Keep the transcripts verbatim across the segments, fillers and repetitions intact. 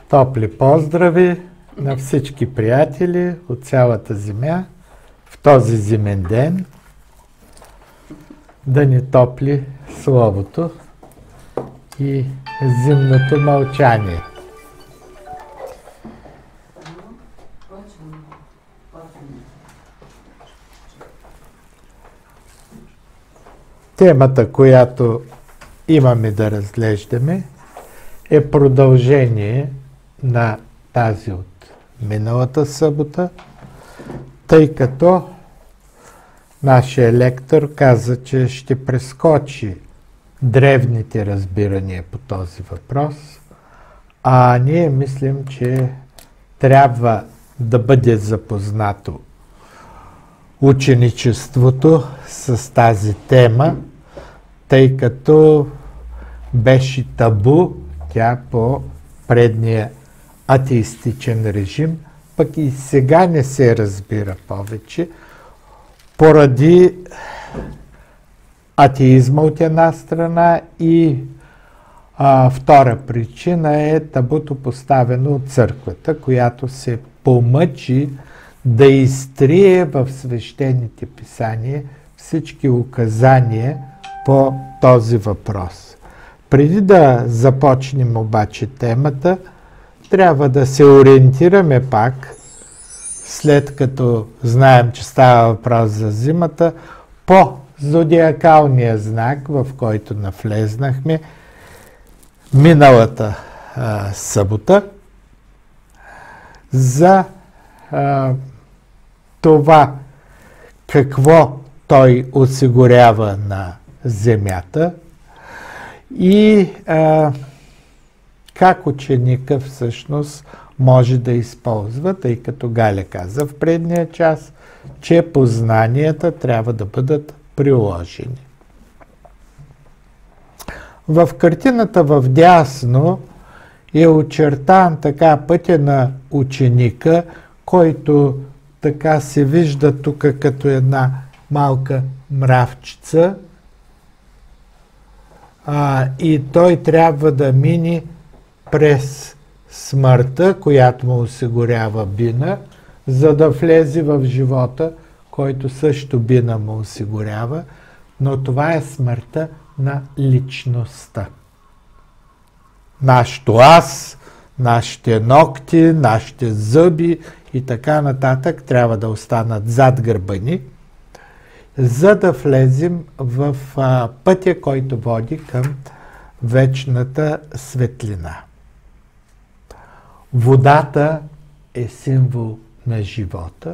Топли поздрави на всички приятели от цялата земя в този зимен ден. Да ни топли словото и зимното мълчание. Темата, която имаме да разглеждаме, е продължение на тази от миналата събота, тъй като нашия лектор каза, че ще прескочи древните разбирания по този въпрос, а ние мислим, че трябва да бъде запознато ученичеството с тази тема, тъй като беше табу тя по предния атеистичен режим, пък и сега не се разбира повече, поради атеизма от една страна и а, втора причина е табуто поставено от църквата, която се помъчи да изтрие в свещените писания всички указания по този въпрос. Преди да започнем обаче темата, трябва да се ориентираме пак, след като знаем, че става въпрос за зимата, по зодиакалния знак, в който навлезнахме миналата а, събота, за а, това какво той осигурява на Земята и а, как ученика всъщност може да използва, тъй като Галя каза в предния час, че познанията трябва да бъдат приложени. В картината в дясно е очертан така пътя на ученика, който така се вижда тук като една малка мравчица, а, и той трябва да мине през смъртта, която му осигурява бина, за да влезе в живота, който също бина му осигурява, но това е смъртта на личността. Нашето аз, нашите ногти, нашите зъби и така нататък трябва да останат зад гърба ни, за да влезем в а, пътя, който води към вечната светлина. Водата е символ на живота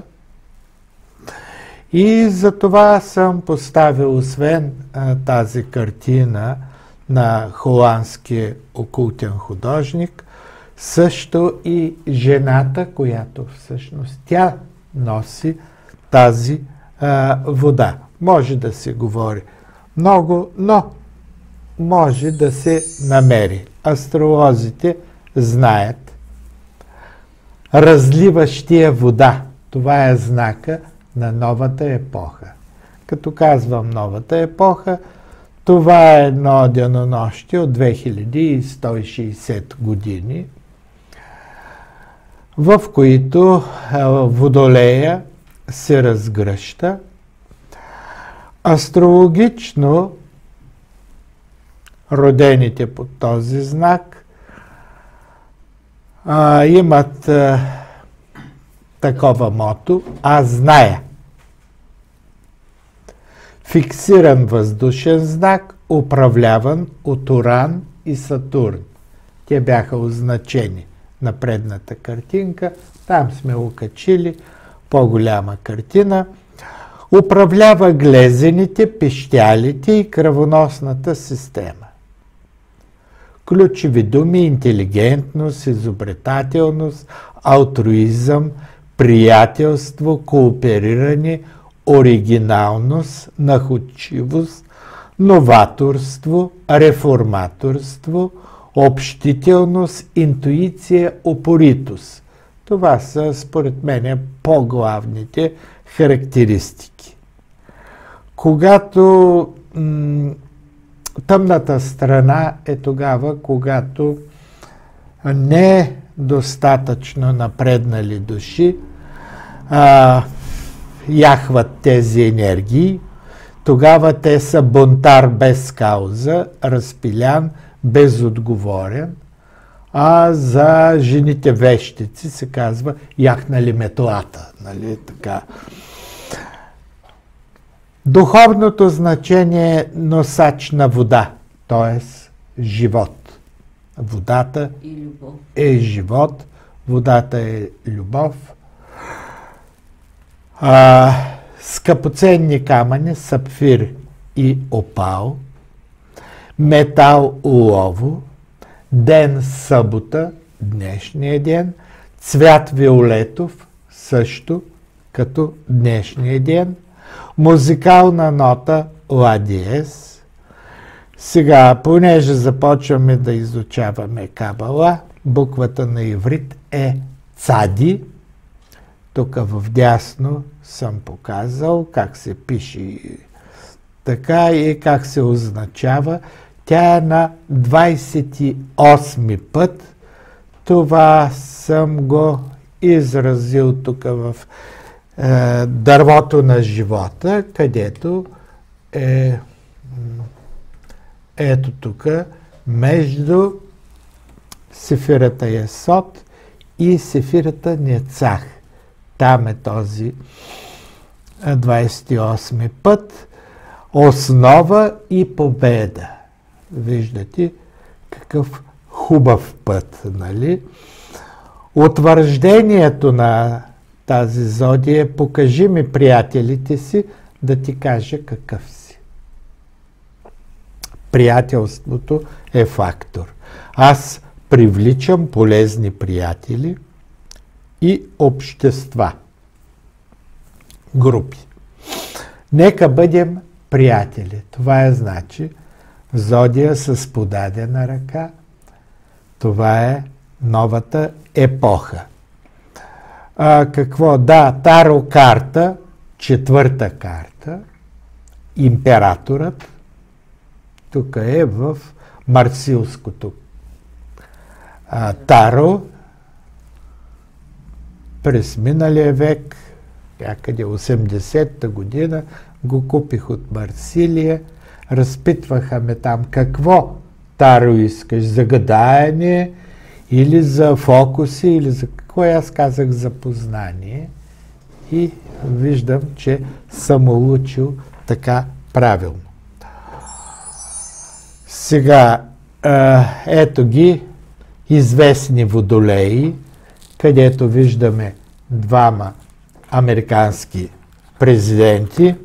и за това съм поставил, освен а, тази картина на холандския окултен художник, също и жената, която всъщност тя носи тази а, вода. Може да се говори много, но може да се намери. Астролозите знаят. Разливащия вода. Това е знака на новата епоха. Като казвам новата епоха, това е едно денонощие от две хиляди сто и шейсет години, в които Водолея се разгръща. Астрологично родените под този знак а, имат а, такова мото: аз зная. Фиксиран въздушен знак, управляван от Уран и Сатурн. Те бяха означени на предната картинка. Там сме окачили по-голяма картина. Управлява глезените, пищялите и кръвоносната система. Ключови думи: интелигентност, изобретателност, алтруизъм, приятелство, коопериране, оригиналност, находчивост, новаторство, реформаторство, общителност, интуиция, упоритост. Това са, според мен, по-главните характеристики. Когато м- тъмната страна е тогава, когато не достатъчно напреднали души а, яхват тези енергии, тогава те са бунтар без кауза, разпилян, безотговорен, а за жените вещици се казва яхнали метлата. Нали, така. Духовното значение е носач на вода, т.е. живот. Водата е живот, водата е любов. А, скъпоценни камъни, сапфир и опал, метал олово, ден събота, днешния ден, цвят виолетов, също като днешния ден, музикална нота ла диез. Сега, понеже започваме да изучаваме кабала, буквата на иврит е цади. Тук в дясно съм показал как се пише така и как се означава. Тя е на двадесет и осми път. Това съм го изразил тук в е, дървото на живота, където е ето тук, между сефирата Есод и сефирата Нецах. Там е този двадесет и осми път. Основа и победа. Виждате какъв хубав път, нали? Утвърждението на тази зодия е: покажи ми приятелите си, да ти кажа какъв си. Приятелството е фактор. Аз привличам полезни приятели и общества, групи. Нека бъдем приятели. Това е значи зодия с подадена ръка. Това е новата епоха. А, какво? Да, Таро карта, четвърта карта, императорът, тук е в марсилското а, Таро, през миналия век, някъде осемдесетта година, го купих от Марсилия, разпитваха ме там какво Таро искаш, за гадаене или за фокуси, или за какво. Аз казах за познание и виждам, че съм улучил така правилно. Сега, ето ги известни водолеи, където виждаме двама американски президенти.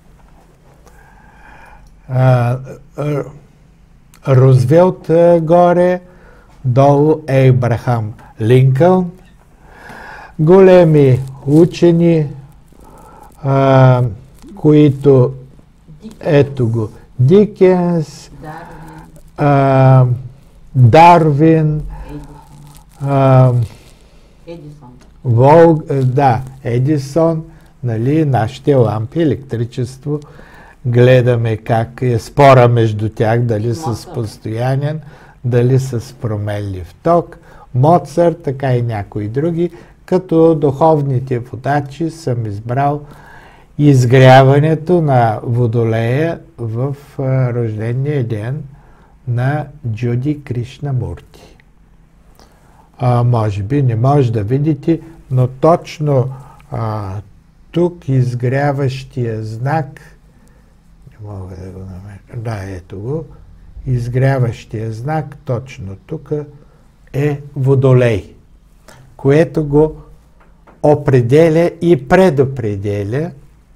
Рузвелт горе, долу е Абрахам Линкълн. Големи учени, а, които, ето го, Дикенс, а, Дарвин, а, Едисон. Вол, да, Едисон, нали, нашите лампи, електричество, гледаме как е спора между тях, дали с постоянен, дали с променлив ток, Моцарт, така и някои други. Като духовните водачи съм избрал изгряването на Водолея в а, рождения ден на Джуди Кришнамурти. А, може би не може да видите, но точно а, тук изгряващия знак, не мога да го намеря, да, ето го, изгряващия знак точно тук е Водолей, което го определя и предопределя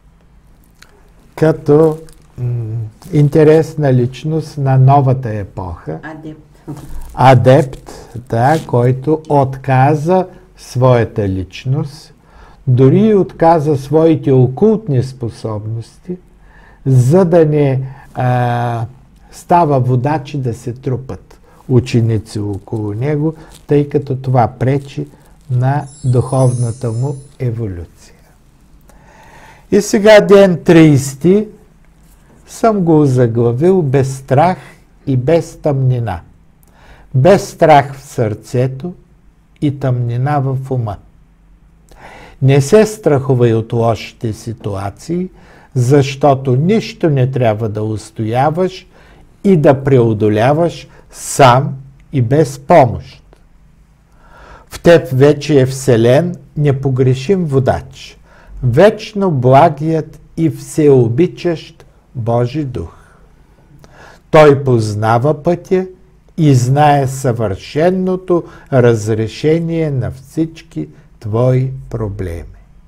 като м, интересна личност на новата епоха. Адепт. Адепт, да, който отказа своята личност, дори отказа своите окултни способности, за да не а, става водачи да се трупат ученици около него, тъй като това пречи на духовната му еволюция. И сега ден тридесети съм го заглавил без страх и без тъмнина. Без страх в сърцето и тъмнина в ума. Не се страхувай от лошите ситуации, защото нищо не трябва да устояваш и да преодоляваш сам и без помощ. В теб вече е вселен непогрешим водач, вечно благият и всеобичащ Божи дух. Той познава пътя и знае съвършеното разрешение на всички твои проблеми.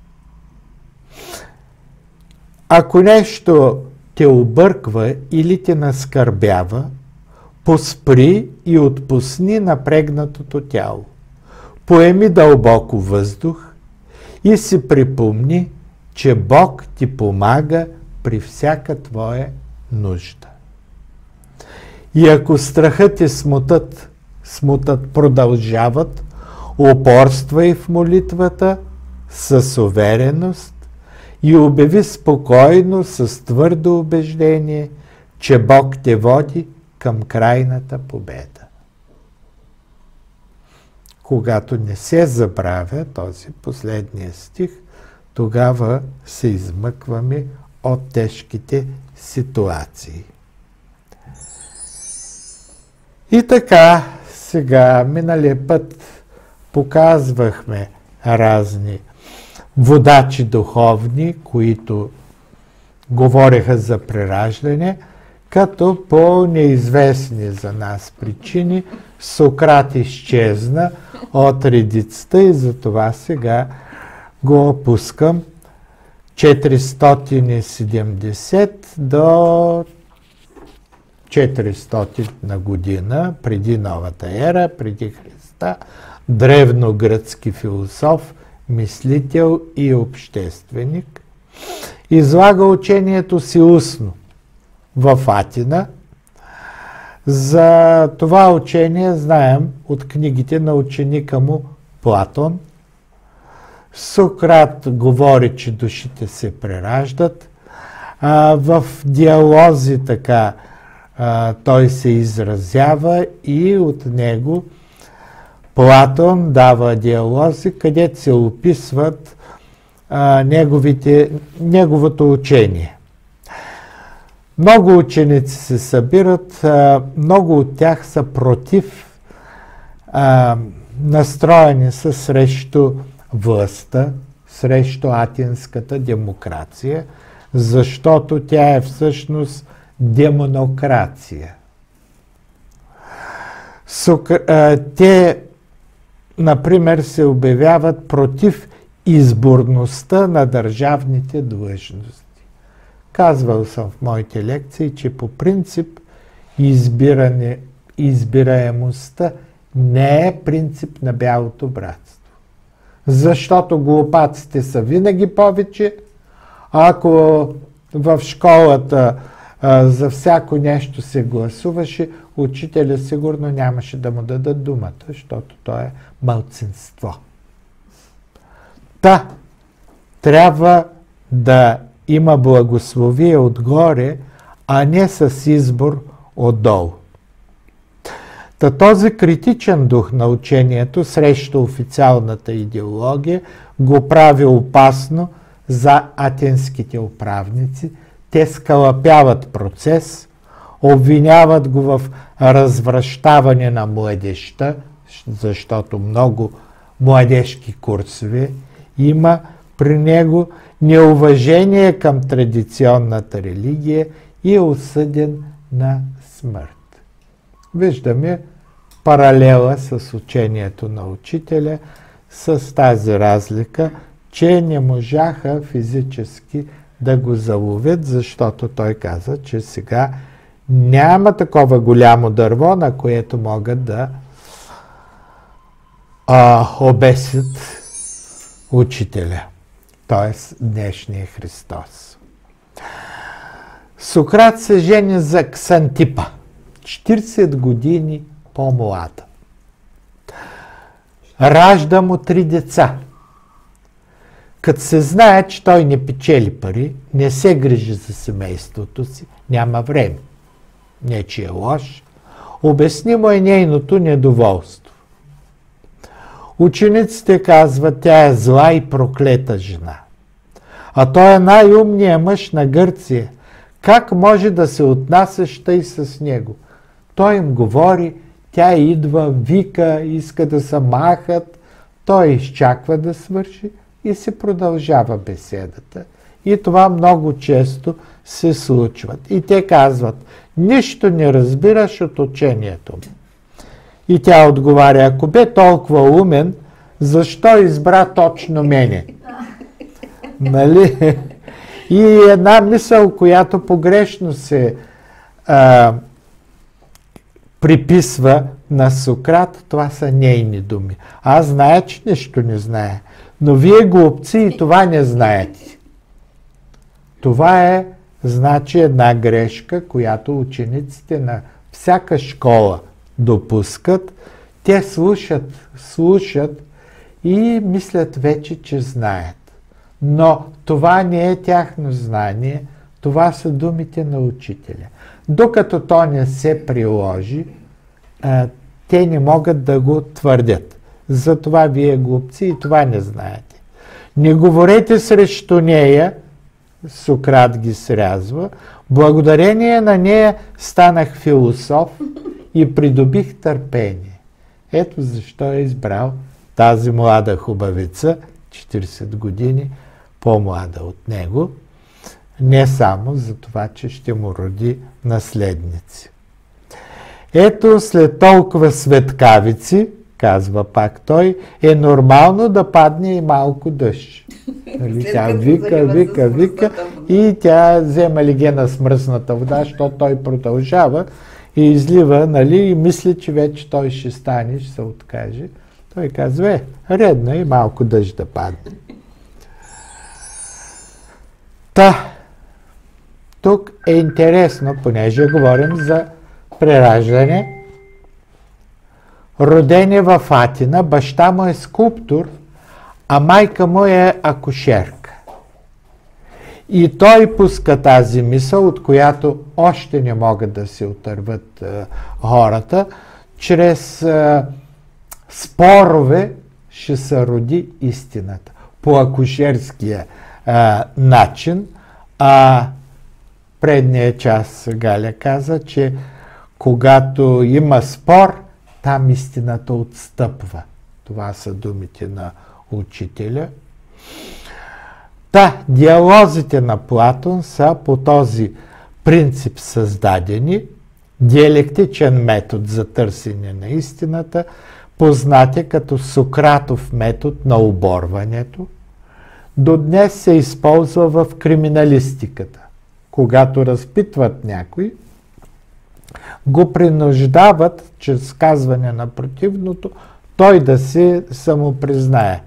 Ако нещо те обърква или те наскърбява, поспри и отпусни напрегнатото тяло. Поеми дълбоко въздух и си припомни, че Бог ти помага при всяка твоя нужда. И ако страхът и смутът, смутът продължават, упорствай в молитвата с увереност и обяви спокойно с твърдо убеждение, че Бог те води към крайната победа. Когато не се забравя този последния стих, тогава се измъкваме от тежките ситуации. И така, сега, миналия път показвахме разни водачи духовни, които говореха за прераждане, като по неизвестни за нас причини Сократ изчезна от редицата и затова сега го опускам четиристотин и седемдесет до четиристотина година преди новата ера, преди Христа, древногръцки философ, мислител и общественик, излага учението си устно в Атина. За това учение знаем от книгите на ученика му Платон. Сократ говори, че душите се прераждат. А, в диалози така а, той се изразява и от него Платон дава диалози, където се описват а, неговите, неговото учение. Много ученици се събират, а, много от тях са против, а, настроени са срещу властта, срещу атинската демокрация, защото тя е всъщност демонокрация. Сокр... А, те, например, се обявяват против изборността на държавните длъжности. Казвал съм в моите лекции, че по принцип избиране, избираемостта не е принцип на бялото братство. Защото глупаците са винаги повече. Ако в школата а, за всяко нещо се гласуваше, учителя сигурно нямаше да му дадат думата, защото то е малцинство. Та, трябва да има благословие отгоре, а не с избор отдолу. Та този критичен дух на учението срещу официалната идеология го прави опасно за атинските управници. Те скалъпяват процес, обвиняват го в развращаване на младежта, защото много младежки курсове има при него, неуважение към традиционната религия и е осъден на смърт. Виждаме паралела с учението на учителя, с тази разлика, че не можаха физически да го заловят, защото той каза, че сега няма такова голямо дърво, на което могат да а, обесят учителя, т.е. днешния Христос. Сократ се жени за Ксантипа, четиридесет години по-млада. Ражда му три деца. Като се знае, че той не печели пари, не се грижи за семейството си, няма време. Не, че е лош. Обяснимо е нейното недоволство. Учениците казват, тя е зла и проклета жена. А той е най-умният мъж на Гърция. Как може да се отнасяш тъй с него? Той им говори, тя идва, вика, иска да се махат. Той изчаква да свърши и се продължава беседата. И това много често се случва. И те казват, нищо не разбираш от учението ми. И тя отговаря, ако бе толкова умен, защо избра точно мене? Нали? И една мисъл, която погрешно се а, приписва на Сократ, това са нейни думи. Аз зная, че нищо не знае, но вие глупци и това не знаете. Това е, значи, една грешка, която учениците на всяка школа допускат. Те слушат, слушат и мислят вече, че знаят. Но това не е тяхно знание, това са думите на учителя. Докато то не се приложи, а, те не могат да го твърдят. Затова вие глупци и това не знаете. Не говорете срещу нея, Сократ ги срязва, благодарение на нея станах философ и придобих търпение. Ето защо е избрал тази млада хубавица, четиридесет години по-млада от него, не само за това, че ще му роди наследници. Ето, след толкова светкавици, казва пак той, е нормално да падне и малко дъжд. Нали, тя вика, вика, вика и тя взема легена с мръсната вода, защото той продължава и излива, нали, и мисли, че вече той ще стане, ще се откаже. Той казва, е, редно и малко дъжд да падне. Та, тук е интересно, понеже говорим за прераждане. Роден е в Атина, баща му е скулптор, а майка му е акушерка. И той пуска тази мисъл, от която още не могат да се отърват е, хората, чрез е, спорове ще се роди истината. По акушерския е, начин. А предния час Галя каза, че когато има спор, там истината отстъпва. Това са думите на учителя. Та, диалозите на Платон са по този принцип създадени, диалектичен метод за търсене на истината, познати като Сократов метод на оборването, до днес се използва в криминалистиката. Когато разпитват някой, го принуждават, чрез казване на противното, той да се самопризнае.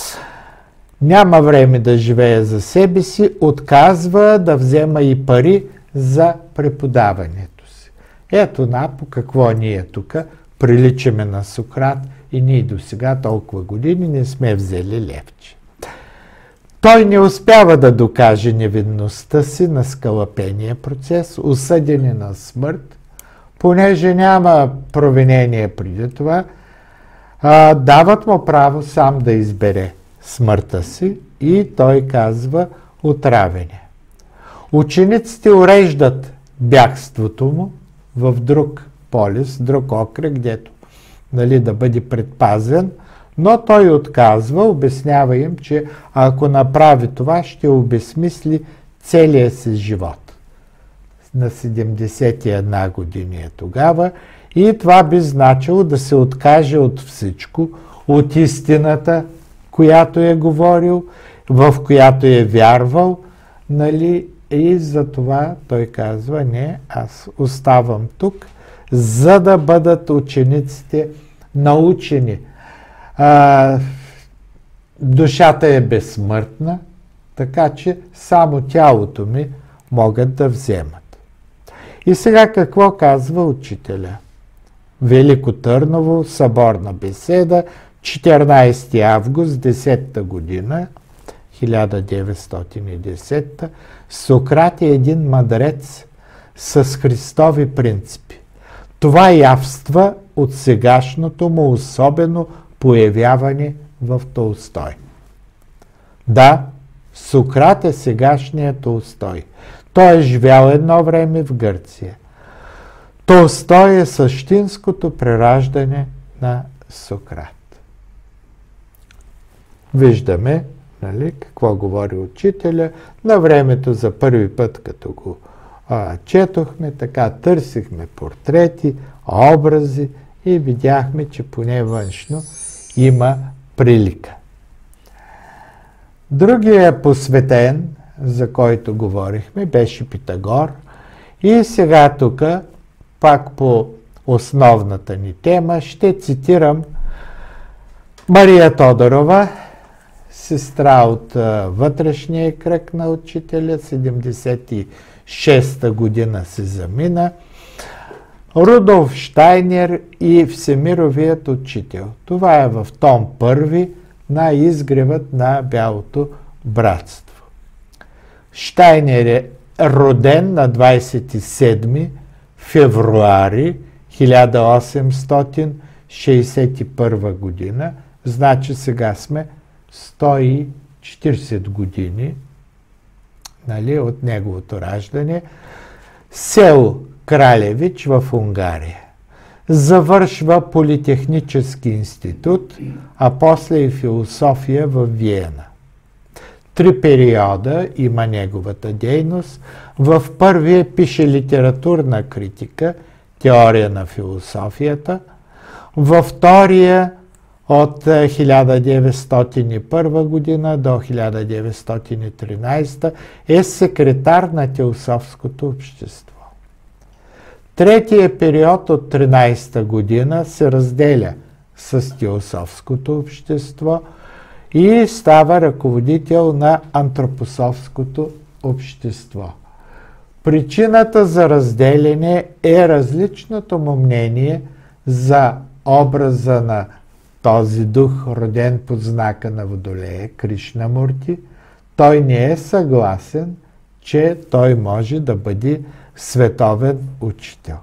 Няма време да живее за себе си, отказва да взема и пари за преподаването си. Ето на по какво ние тук приличаме на Сократ и ние до сега толкова години не сме взели левче. Той не успява да докаже невинността си на скалъпения процес, осъден е на смърт, понеже няма провинение преди това, а, дават му право сам да избере смъртта си и той казва отравяне. Учениците уреждат бягството му в друг полис, друг окръг, гдето, нали, да бъде предпазен, но той отказва, обяснява им, че ако направи това, ще обезсмисли целия си живот. На седемдесет и една години е тогава и това би значило да се откаже от всичко, от истината, която е говорил, в която е вярвал, нали, и за това той казва, не, аз оставам тук, за да бъдат учениците научени. А, душата е безсмъртна, така че само тялото ми могат да вземат. И сега какво казва учителя? Велико Търново, съборна беседа, четиринайсети август, десета година, хиляда деветстотин и десета. Сократ е един мъдрец с Христови принципи. Това явства от сегашното му особено появявани в Толстой. Да, Сократ е сегашният Толстой. Той е живял едно време в Гърция. Толстой е същинското прераждане на Сократ. Виждаме, нали, какво говори учителя. На времето за първи път, като го а, четохме, така търсихме портрети, образи и видяхме, че поне външно има прилика. Другия посветен, за който говорихме, беше Питагор. И сега тук, пак по основната ни тема, ще цитирам Мария Тодорова, сестра от а, вътрешния кръг на учителя, седемдесет и шеста година се замина, Рудолф Щайнер и Всемировият учител. Това е в том първи на изгревът на Бялото братство. Щайнер е роден на двадесет и седми февруари хиляда осемстотин шейсет и първа година, значи сега сме сто и четиридесет години, нали, от неговото раждане. Село Кралевич в Унгария. Завършва Политехнически институт, а после и философия в Виена. Три периода има неговата дейност. В първия пише литературна критика, теория на философията. Във втория от хиляда деветстотин и първа година до хиляда деветстотин и тринадесета е секретар на Теософското общество. Третия период от тринадесета година се разделя с Теософското общество и става ръководител на Антропософското общество. Причината за разделяне е различното му мнение за образа на този дух, роден под знака на Водолея, Кришнамурти. Той не е съгласен, че той може да бъде световен учител.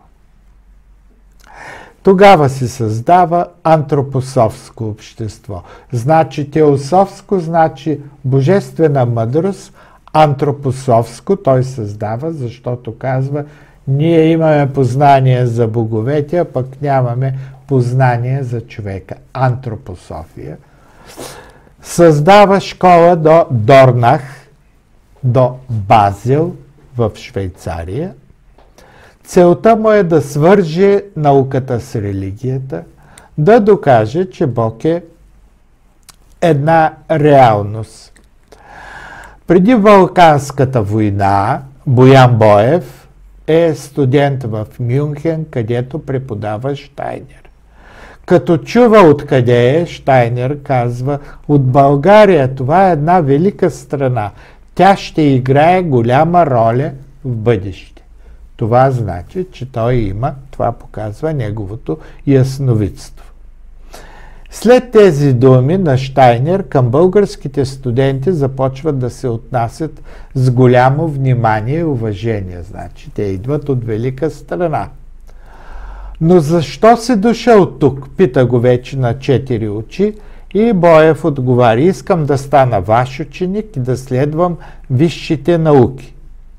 Тогава се създава антропософско общество. Значи теософско, значи божествена мъдрост, антропософско той създава, защото казва, ние имаме познание за боговете, а пък нямаме познание за човека. Антропософия. Създава школа до Дорнах, до Базел в Швейцария. Целта му е да свърже науката с религията, да докаже, че Бог е една реалност. Преди Балканската война Боян Боев е студент в Мюнхен, където преподава Щайнер. Като чува откъде е, Щайнер казва, от България, това е една велика страна. Тя ще играе голяма роля в бъдеще. Това значи, че той има, това показва неговото ясновидство. След тези думи на Щайнер към българските студенти започват да се отнасят с голямо внимание и уважение. Значи, те идват от велика страна. Но защо си дошъл тук? Пита го вече на четири очи и Боев отговаря, искам да стана ваш ученик и да следвам висшите науки.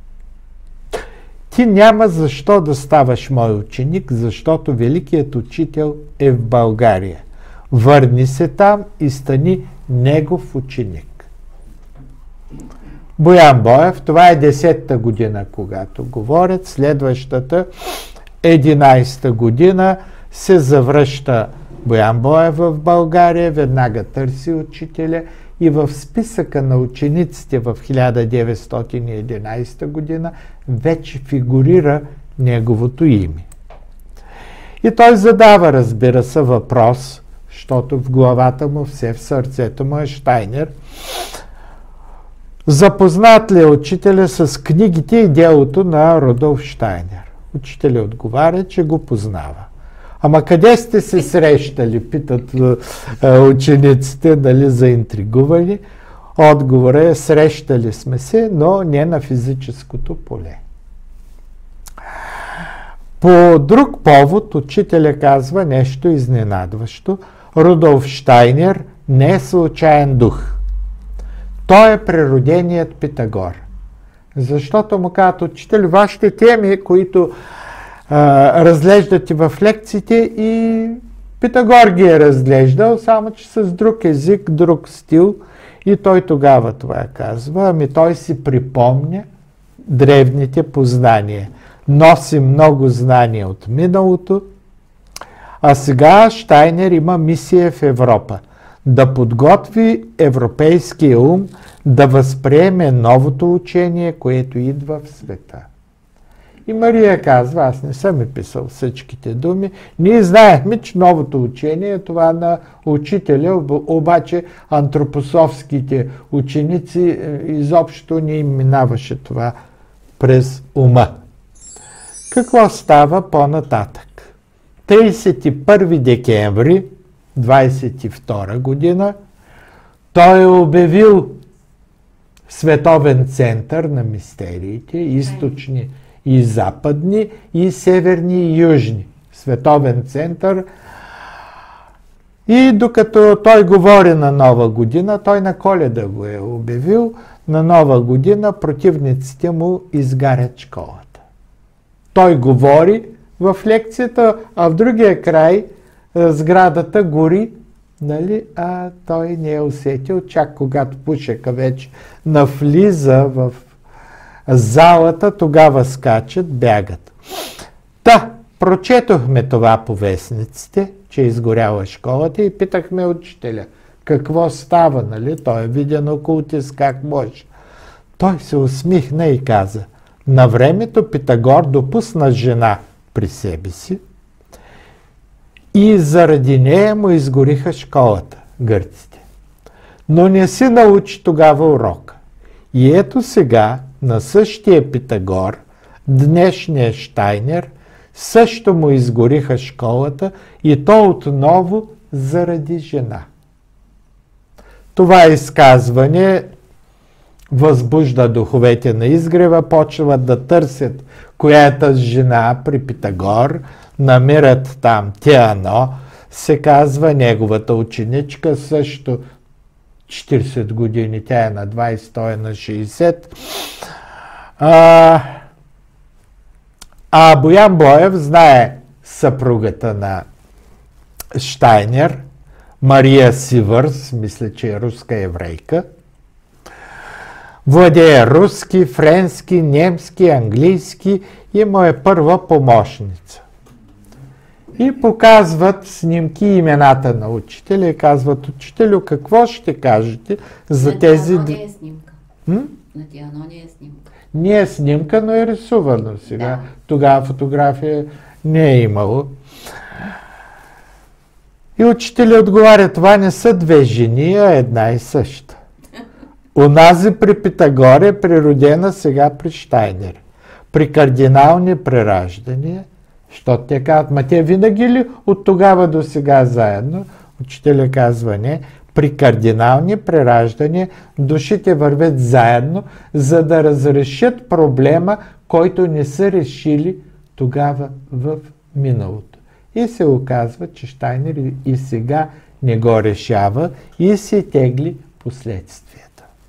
Ти няма защо да ставаш мой ученик, защото великият учител е в България. Върни се там и стани негов ученик. Боян Боев, това е десетата година, когато говорят. Следващата, единадесета година, се завръща Боян Боев в България, веднага търси учителя и в списъка на учениците в хиляда деветстотин и единадесета година вече фигурира неговото име. И той задава, разбира се, въпрос, защото в главата му, все в сърцето му е Щайнер. Запознат ли е учителя с книгите и делото на Рудолф Щайнер? Учителя отговаря, че го познава. Ама къде сте се срещали, питат е, учениците, дали заинтригували. Отговора е, срещали сме се, но не на физическото поле. По друг повод учителя казва нещо изненадващо. Рудолф Щайнер не е случайен дух. Той е природеният Питагор. Защото му казват: учител, вашите теми, които а, разглеждате в лекциите, и Питагор ги е разглеждал, само че с друг език, друг стил. И той тогава това казва: ами той си припомня древните познания. Носи много знания от миналото, а сега Щайнер има мисия в Европа. Да подготви европейския ум да възприеме новото учение, което идва в света. И Мария казва: аз не съм ми писал всичките думи. Ние знаехме, че новото учение е това на учителя, обаче антропософските ученици изобщо не им минаваше това през ума. Какво става по-нататък? тридесет и първи декември двадесет и втора година той е обявил световен център на мистериите, източни и западни, и северни и южни. Световен център. И докато той говори на Нова година, той на Коледа го е обявил, на Нова година противниците му изгарят школата. Той говори в лекцията, а в другия край сградата гори, нали? А той не е усетил, чак когато пушека вече навлиза в залата, тогава скачат, бягат. Та, прочетохме това по вестниците, че е изгоряла школата, и питахме учителя: какво става, нали? Той е виден окултист, как може? Той се усмихна и каза: на времето Питагор допусна жена при себе си и заради нея му изгориха школата, гърците. Но не си научи тогава урока. И ето сега на същия Питагор, днешния Щайнер, също му изгориха школата, и то отново заради жена. Това изказване възбужда духовете на изгрева, почват да търсят коя е тази жена при Питагор, намират там Теано, се казва, неговата ученичка, също четиридесет години, тя е на двадесет, той е на шейсет. А, а Боян Боев знае съпругата на Щайнер, Мария Сивърс, мисля, че е руска еврейка. Владее руски, френски, немски, английски и му е първа помощница. И показват снимки и имената на учителя и казват: учителю, какво ще кажете за на тези... На не е снимка. М? На Теано не е снимка. Не е снимка, но е рисувано сега. Да. Тогава фотография не е имало. И учителя отговаря: това не са две жени, а една и съща. Унази при Питагор е природена сега при Щайнер. При кардинални прераждания, защото те казват: ма те винаги ли от тогава до сега заедно? Учителя казва: не. При кардинални прераждания душите вървят заедно, за да разрешат проблема, който не са решили тогава в миналото. И се оказва, че Щайнер и сега не го решава и се тегли последствията.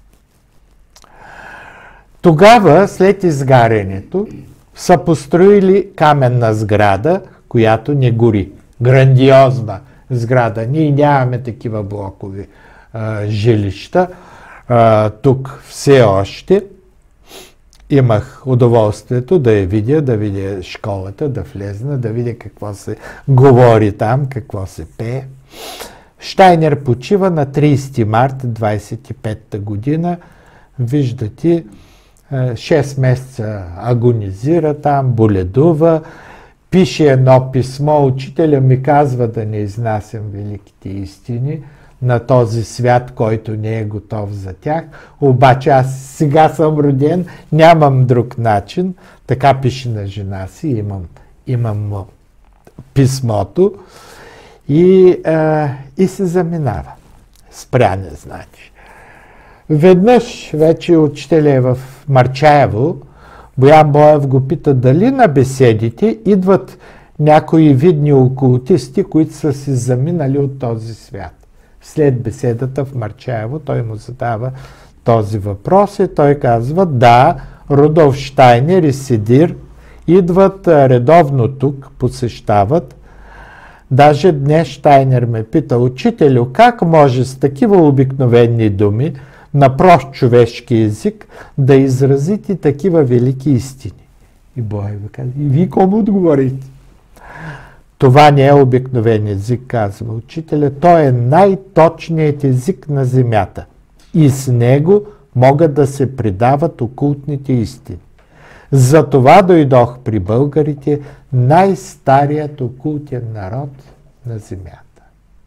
Тогава, след изгарянето, са построили каменна сграда, която не гори. Грандиозна сграда. Ние нямаме такива блокови а, жилища. А, тук все още имах удоволствието да я видя, да видя школата, да влезна, да видя какво се говори там, какво се пее. Щайнер почива на тридесети март двадесет и пета година. Виждате, шест месеца агонизира там, боледува, пише едно писмо: учителя ми казва да не изнасям великите истини на този свят, който не е готов за тях, обаче аз сега съм роден, нямам друг начин. Така пише на жена си, имам, имам писмото и, а, и се заминава. Спряне, значи. Веднъж вече учителя е в Марчаево, Боян Боев го пита дали на беседите идват някои видни окултисти, които са си заминали от този свят. След беседата в Марчаево той му задава този въпрос и той казва: да, Рудолф Щайнер и Сидир идват редовно тук, посещават. Даже днес Щайнер ме пита: учителю, как може с такива обикновени думи, на прост човешки език, да изразите такива велики истини? И Боев казва: и вие кому отговорите? Това не е обикновен език, казва учителя, той е най-точният език на земята. И с него могат да се предават окултните истини. Затова дойдох при българите, най-старият окултен народ на земята.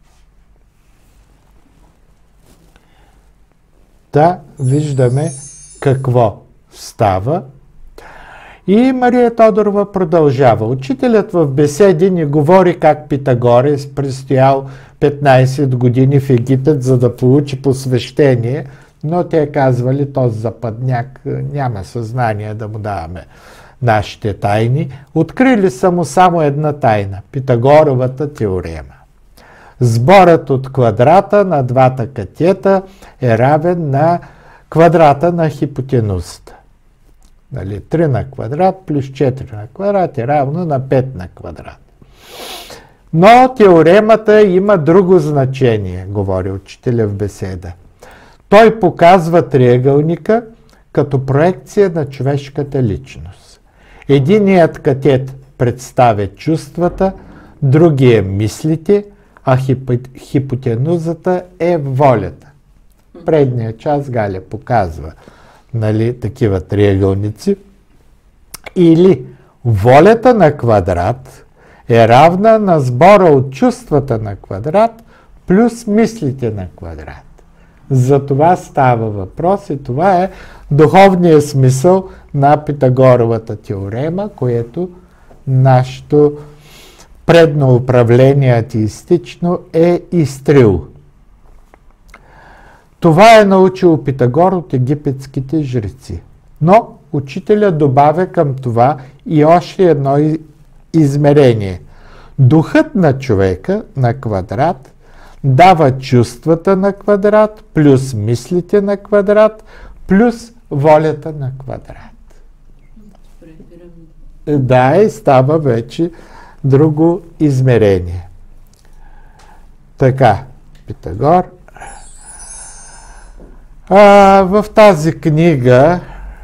Да, виждаме какво става. И Мария Тодорова продължава. Учителят в беседи ни говори как Питагорес престоял петнайсет години в Египет, за да получи посвещение, но те казвали: този западняк няма съзнание да му даваме нашите тайни. Открили са му само една тайна – Питагоровата теорема. Сборът от квадрата на двата катета е равен на квадрата на хипотенузата. Нали, три на квадрат плюс четири на квадрат е равно на пет на квадрат. Но теоремата има друго значение, говори учителя в беседа. Той показва триъгълника като проекция на човешката личност. Единият катет представя чувствата, другия мислите, а хипотенузата е волята. Предния час Галя показва, нали, такива триъгълници. Или волята на квадрат е равна на сбора от чувствата на квадрат плюс мислите на квадрат. За това става въпрос и това е духовният смисъл на Питагоровата теорема, което нашето предно управление атеистично е изтрил. Това е научил Питагор от египетските жреци. Но учителя добавя към това и още едно измерение. Духът на човека на квадрат дава чувствата на квадрат, плюс мислите на квадрат, плюс волята на квадрат. Да, и става вече друго измерение. Така, Питагор. А, в тази книга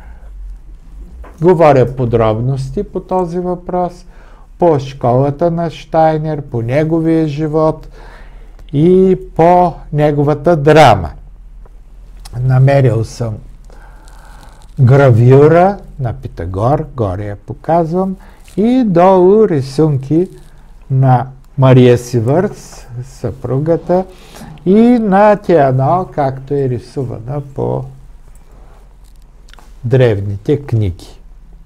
говоря подробности по този въпрос, по школата на Щайнер, по неговия живот и по неговата драма. Намерил съм гравюра на Питагор, горе я показвам, и долу рисунки на Мария Сивърс, съпругата, и на Тиано, както е рисувана по древните книги.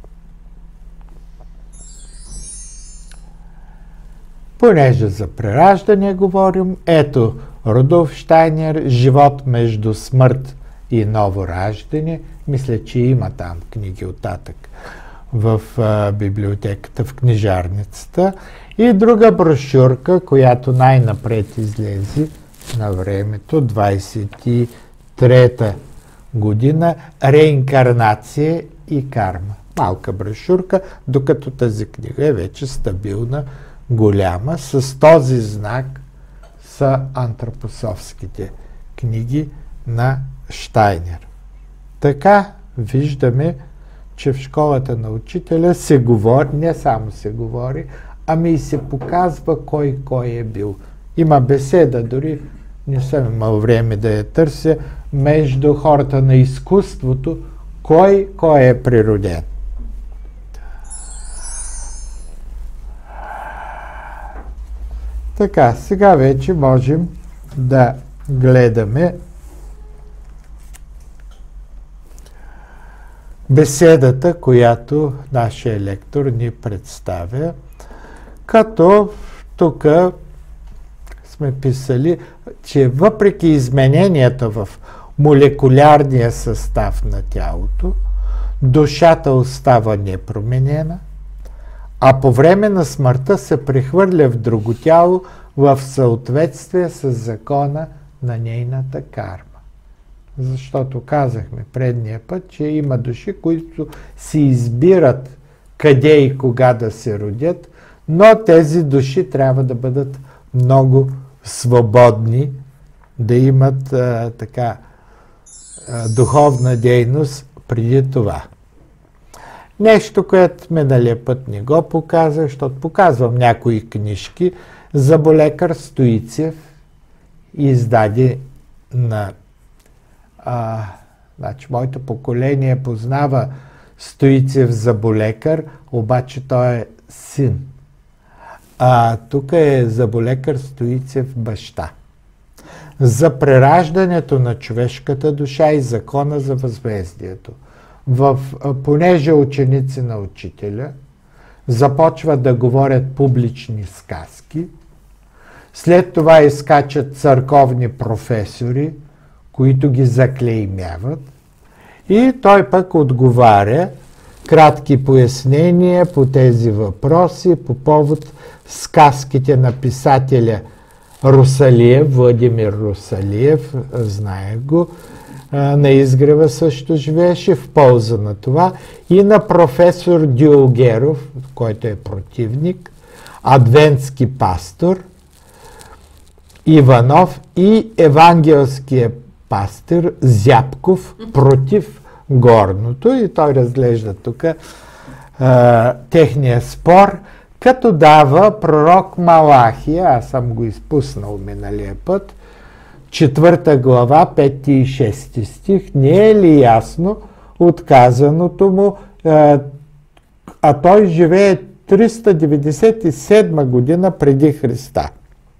Понеже за прераждане говорим, ето Рудолф Щайнер, живот между смърт и ново раждане. Мисля, че има там книги оттатък в а, библиотеката, в книжарницата. И друга брошурка, която най-напред излезе на времето, двайсет и трета година, реинкарнация и карма. Малка брошурка, докато тази книга е вече стабилна, голяма. С този знак са антропософските книги на Щайнер. Така виждаме, че в школата на учителя се говори, не само се говори, ами и се показва кой кой е бил. Има беседа, дори не съм имал време да я търся, между хората на изкуството, кой кой е природен. Така, сега вече можем да гледаме беседата, която нашия лектор ни представя, като тук сме писали, че въпреки измененията в молекулярния състав на тялото, душата остава непроменена, а по време на смъртта се прехвърля в друго тяло в съответствие с закона на нейната карма. Защото казахме предния път, че има души, които си избират къде и кога да се родят, но тези души трябва да бъдат много свободни, да имат а, така а, духовна дейност преди това. Нещо, което миналия път не го показах, защото показвам някои книжки. Заболекар Стоицев издаде на... А, значи, моето поколение познава Стоицев Заболекар, обаче той е син. А тук е Заболекар Стоицев баща. За прераждането на човешката душа и закона за възмездието. В, понеже ученици на учителя започват да говорят публични сказки, след това изкачат църковни професори, които ги заклеймяват, и той пък отговаря кратки пояснения по тези въпроси по повод сказките на писателя Русалиев, Владимир Русалиев, знае го, на Изгрева също живееше в полза на това, и на професор Дюлгеров, който е противник, адвентски пастор Иванов и евангелския пастор Зяпков против горното, и той разглежда тук техния спор, като дава пророк Малахия, аз съм го изпуснал миналия път, четвърта глава, пети и шести стих, не е ли ясно отказаното му, а, а той живее триста деветдесет и седма година преди Христа.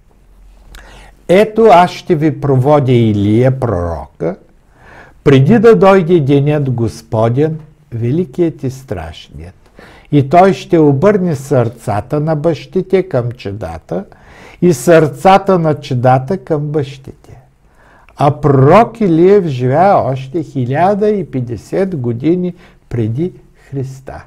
Ето аз ще ви проводя Илия пророка, преди да дойде денят Господен, великият и страшният. И той ще обърне сърцата на бащите към чедата и сърцата на чедата към бащите. А пророк Илиев живя още хиляда и петдесет години преди Христа.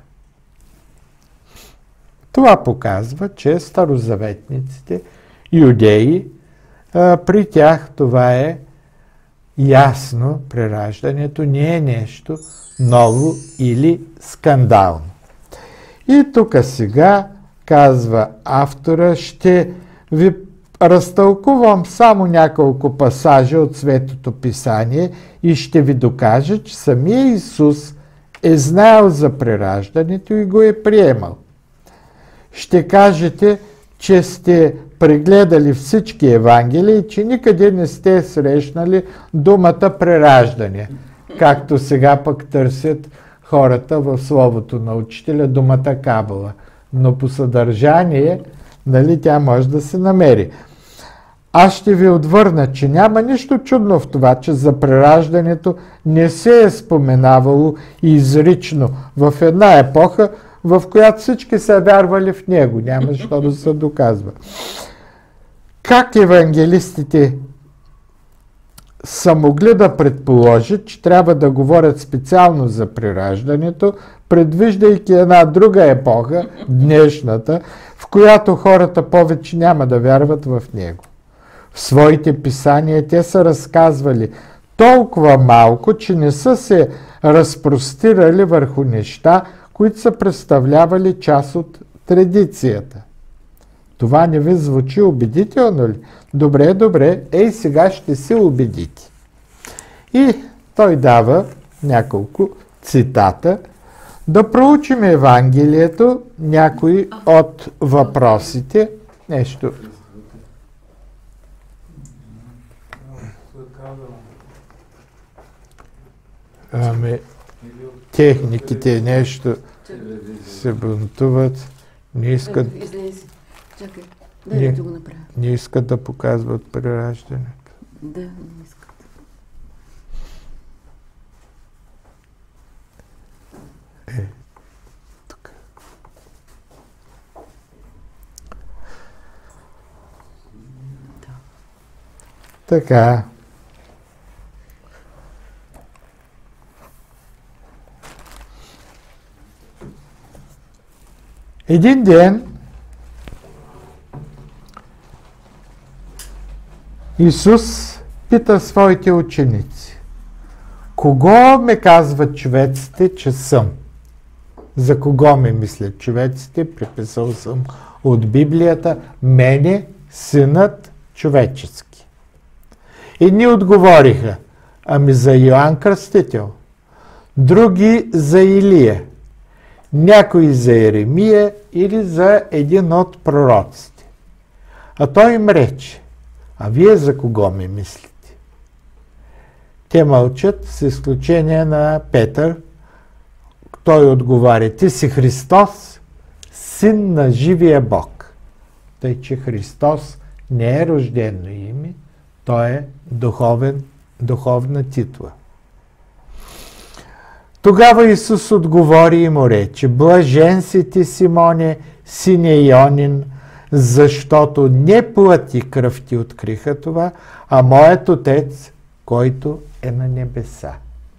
Това показва, че старозаветниците, юдеи, при тях това е ясно, прераждането не е нещо ново или скандално. И тук сега, казва автора, ще ви разтълкувам само няколко пасажа от Светото Писание и ще ви докажа, че самия Исус е знаел за прераждането и го е приемал. Ще кажете, че сте прегледали всички Евангелия и че никъде не сте срещнали думата прераждане, както сега пък търсят хората в Словото на Учителя думата Кабала. Но по съдържание, нали, тя може да се намери. Аз ще ви отвърна, че няма нищо чудно в това, че за прераждането не се е споменавало изрично в една епоха, в която всички са вярвали в него. Няма защо да се доказва. Как евангелистите са могли да предположат, че трябва да говорят специално за прераждането, предвиждайки една друга епоха, днешната, в която хората повече няма да вярват в него. В своите писания те са разказвали толкова малко, че не са се разпростирали върху неща, които са представлявали част от традицията. Това не ви звучи убедително ли? Добре, добре, ей сега ще се убедите. И той дава няколко цитата. Да проучим Евангелието, някои от въпросите. Нещо. Ами, техниките нещо се бунтуват, не искат, Чакай, дай да го направя. Не искат да показват прераждането. Да, не искат. Е, тук. Да. Така. Един ден Исус пита своите ученици: кого ме казват човеците, че съм? За кого ме мислят човеците? Приписал съм от Библията: мене, синът човечески. Едни отговориха: ами за Йоан Кръстител, други за Илия, някои за Еремия или за един от пророците. А той им рече: а вие за кого ме мислите? Те мълчат, с изключение на Петър. Той отговаря: ти си Христос, син на живия Бог. Тъй, че Христос не е рождено име, той е духовен, духовна титла. Тогава Исус отговори и му рече: блажен си ти, Симоне, сине Йонин, защото не плът и кръв ти откриха това, а моят Отец, който е на небеса.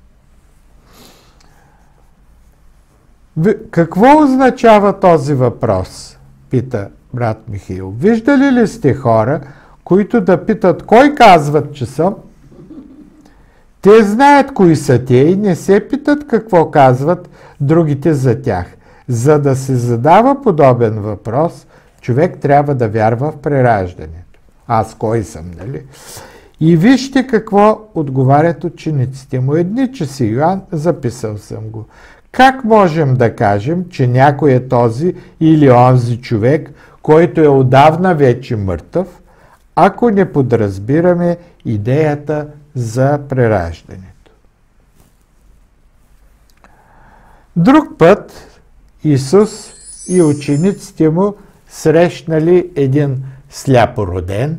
Какво означава този въпрос? Пита брат Михаил. Виждали ли сте хора, които да питат: кой казват, че съм? Те знаят кои са те и не се питат какво казват другите за тях. За да се задава подобен въпрос, човек трябва да вярва в прераждането. Аз кой съм, нали? И вижте какво отговарят учениците му. Едни, че си Йоан, записал съм го. Как можем да кажем, че някой е този или онзи човек, който е отдавна вече мъртъв, ако не подразбираме идеята за прераждането? Друг път Исус и учениците му срещнали един сляпороден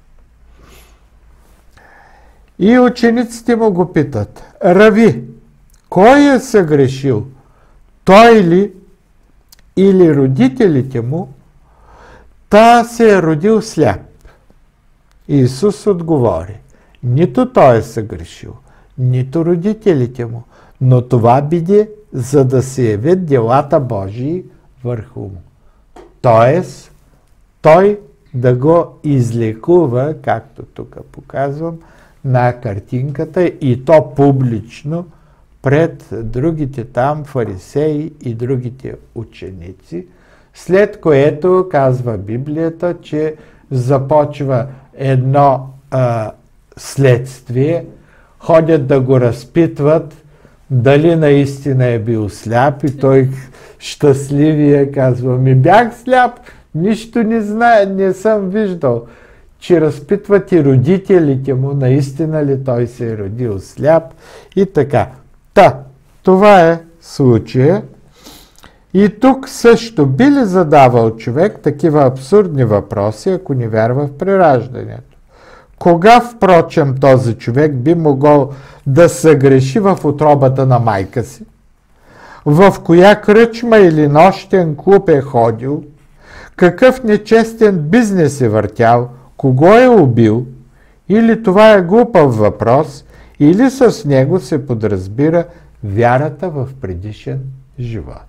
и учениците му го питат: Рави, кой е съгрешил? Той ли или родителите му, та се е родил сляп? Исус отговори: нито той е съгрешил, нито родителите му, но това биде, за да се явят делата Божии върху му. Тоест, той да го излекува, както тук показвам на картинката, и то публично пред другите там фарисеи и другите ученици, след което казва Библията, че започва едно а, следствие, ходят да го разпитват дали наистина е бил сляп, и той щастливия казва: ми бях сляп, нищо не знае, не съм виждал. Че разпитват и родителите му, наистина ли той се е родил сляп и така. Та, това е случая. И тук също би ли задавал човек такива абсурдни въпроси, ако не вярва в прераждането? Кога, впрочем, този човек би могъл да съгреши в утробата на майка си? В коя кръчма или нощен клуб е ходил? Какъв нечестен бизнес е въртял? Кого е убил? Или това е глупав въпрос, или с него се подразбира вярата в предишен живот.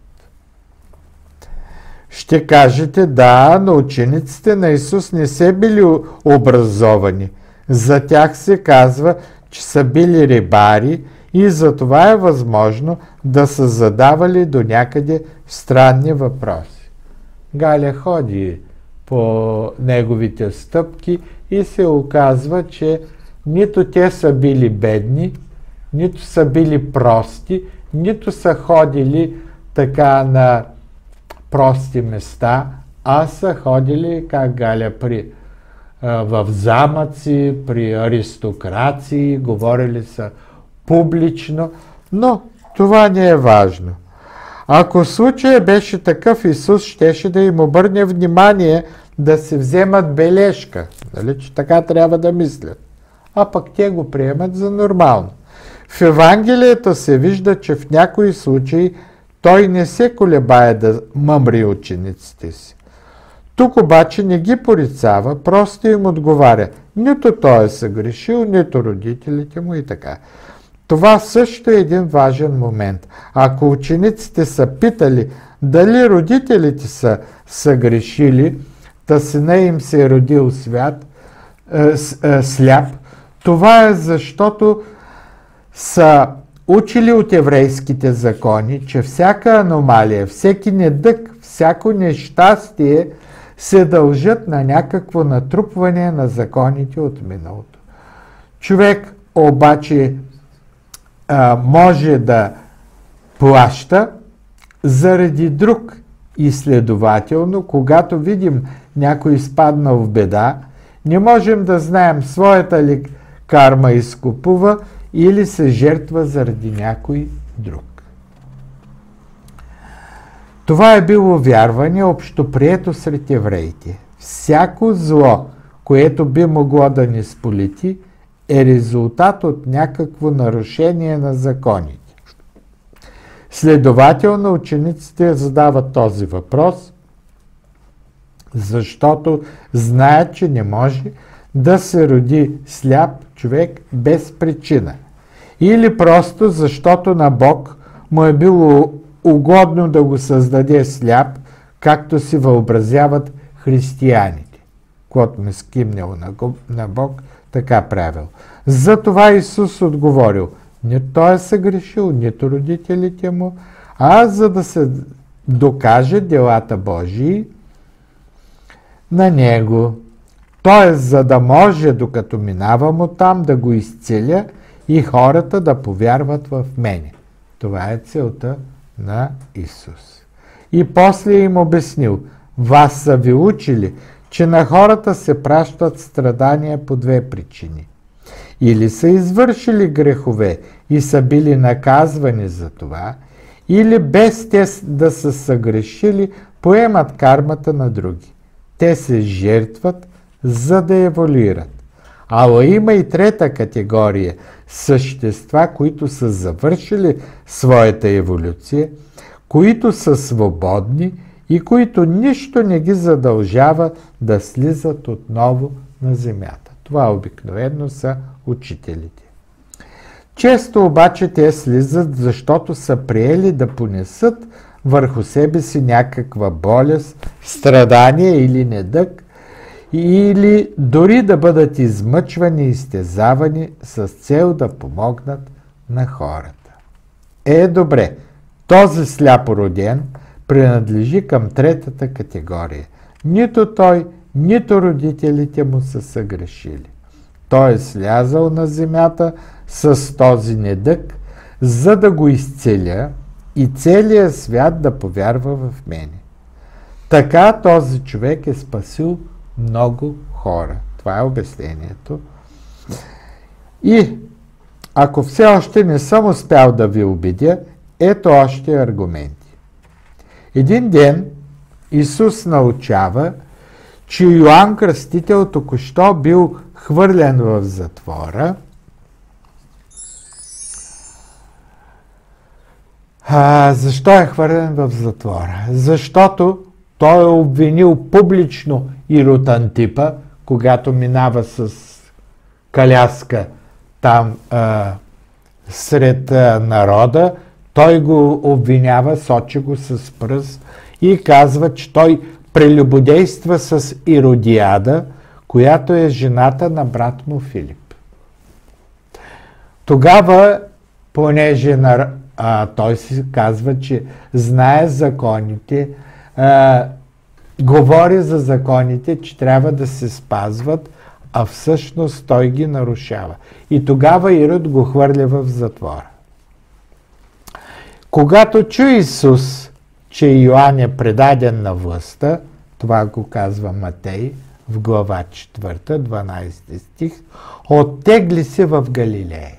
Ще кажете: да, но учениците на Исус не се били образовани. За тях се казва, че са били рибари и за това е възможно да са задавали до някъде странни въпроси. Галя ходи по неговите стъпки и се оказва, че нито те са били бедни, нито са били прости, нито са ходили така на прости места, а са ходили, как Галя, при, а, в замъци, при аристокрации, говорили са публично, но това не е важно. Ако случай беше такъв, Исус щеше да им обърне внимание да се вземат бележка, нали, че така трябва да мислят. А пък те го приемат за нормално. В Евангелието се вижда, че в някои случаи той не се колебае да мъмри учениците си. Тук обаче не ги порицава, просто им отговаря: нито той е съгрешил, нито родителите му и така. Това също е един важен момент. Ако учениците са питали Дали родителите са съгрешили, та сина им се е родил свят, е, е, сляп, това е защото са учили от еврейските закони, че всяка аномалия, всеки недъг, всяко нещастие се дължат на някакво натрупване на законите от миналото. Човек обаче а, може да плаща заради друг и следователно, когато видим някой изпаднал в беда, не можем да знаем своята ли карма изкупува или се жертва заради някой друг. Това е било вярване общоприето сред евреите. Всяко зло, което би могло да ни сполети, е резултат от някакво нарушение на законите. Следователно, учениците задават този въпрос, защото знаят, че не може да се роди сляп човек без причина. Или просто защото на Бог му е било угодно да го създаде сляп, както си въобразяват християните. Когато ме скимнал на Бог, така правил. Затова Исус отговорил, не той е съгрешил, нито родителите му, а за да се докаже делата Божии на него. Т.е. за да може, докато минавам оттам, да го изцеля и хората да повярват в мене. Това е целта на Исус. И после им обяснил, вас са ви учили, че на хората се пращат страдания по две причини. Или са извършили грехове и са били наказвани за това, или без те да са съгрешили, поемат кармата на други. Те се жертват, за да еволюират. Ала има и трета категория – същества, които са завършили своята еволюция, които са свободни и които нищо не ги задължава да слизат отново на земята. Това обикновено са учителите. Често обаче те слизат, защото са приели да понесат върху себе си някаква болест, страдание или недъг, или дори да бъдат измъчвани и изтезавани с цел да помогнат на хората. Е, добре, този сляпороден принадлежи към третата категория. Нито той, нито родителите му са съгрешили. Той е слязал на земята с този недъг, за да го изцеля и целият свят да повярва в мене. Така този човек е спасил много хора. Това е обяснението. И ако все още не съм успял да ви убедя, ето още аргументи. Един ден Исус научава, че Йоан Кръстител току-що бил хвърлен в затвора. А, защо е хвърлен в затвора? Защото той е обвинил публично Ирод Антипа, когато минава с каляска там а, сред а, народа. Той го обвинява, сочи го с пръст и казва, че той прелюбодейства с Иродиада, която е жената на брат му Филип. Тогава, понеже на, а, той си казва, че знае законите, а, говори за законите, че трябва да се спазват, а всъщност той ги нарушава. И тогава Ирод го хвърля в затвора. Когато чу Исус, че Йоан е предаден на властта, това го казва Матей в глава четвърта, дванайсети стих, оттегли се в Галилея.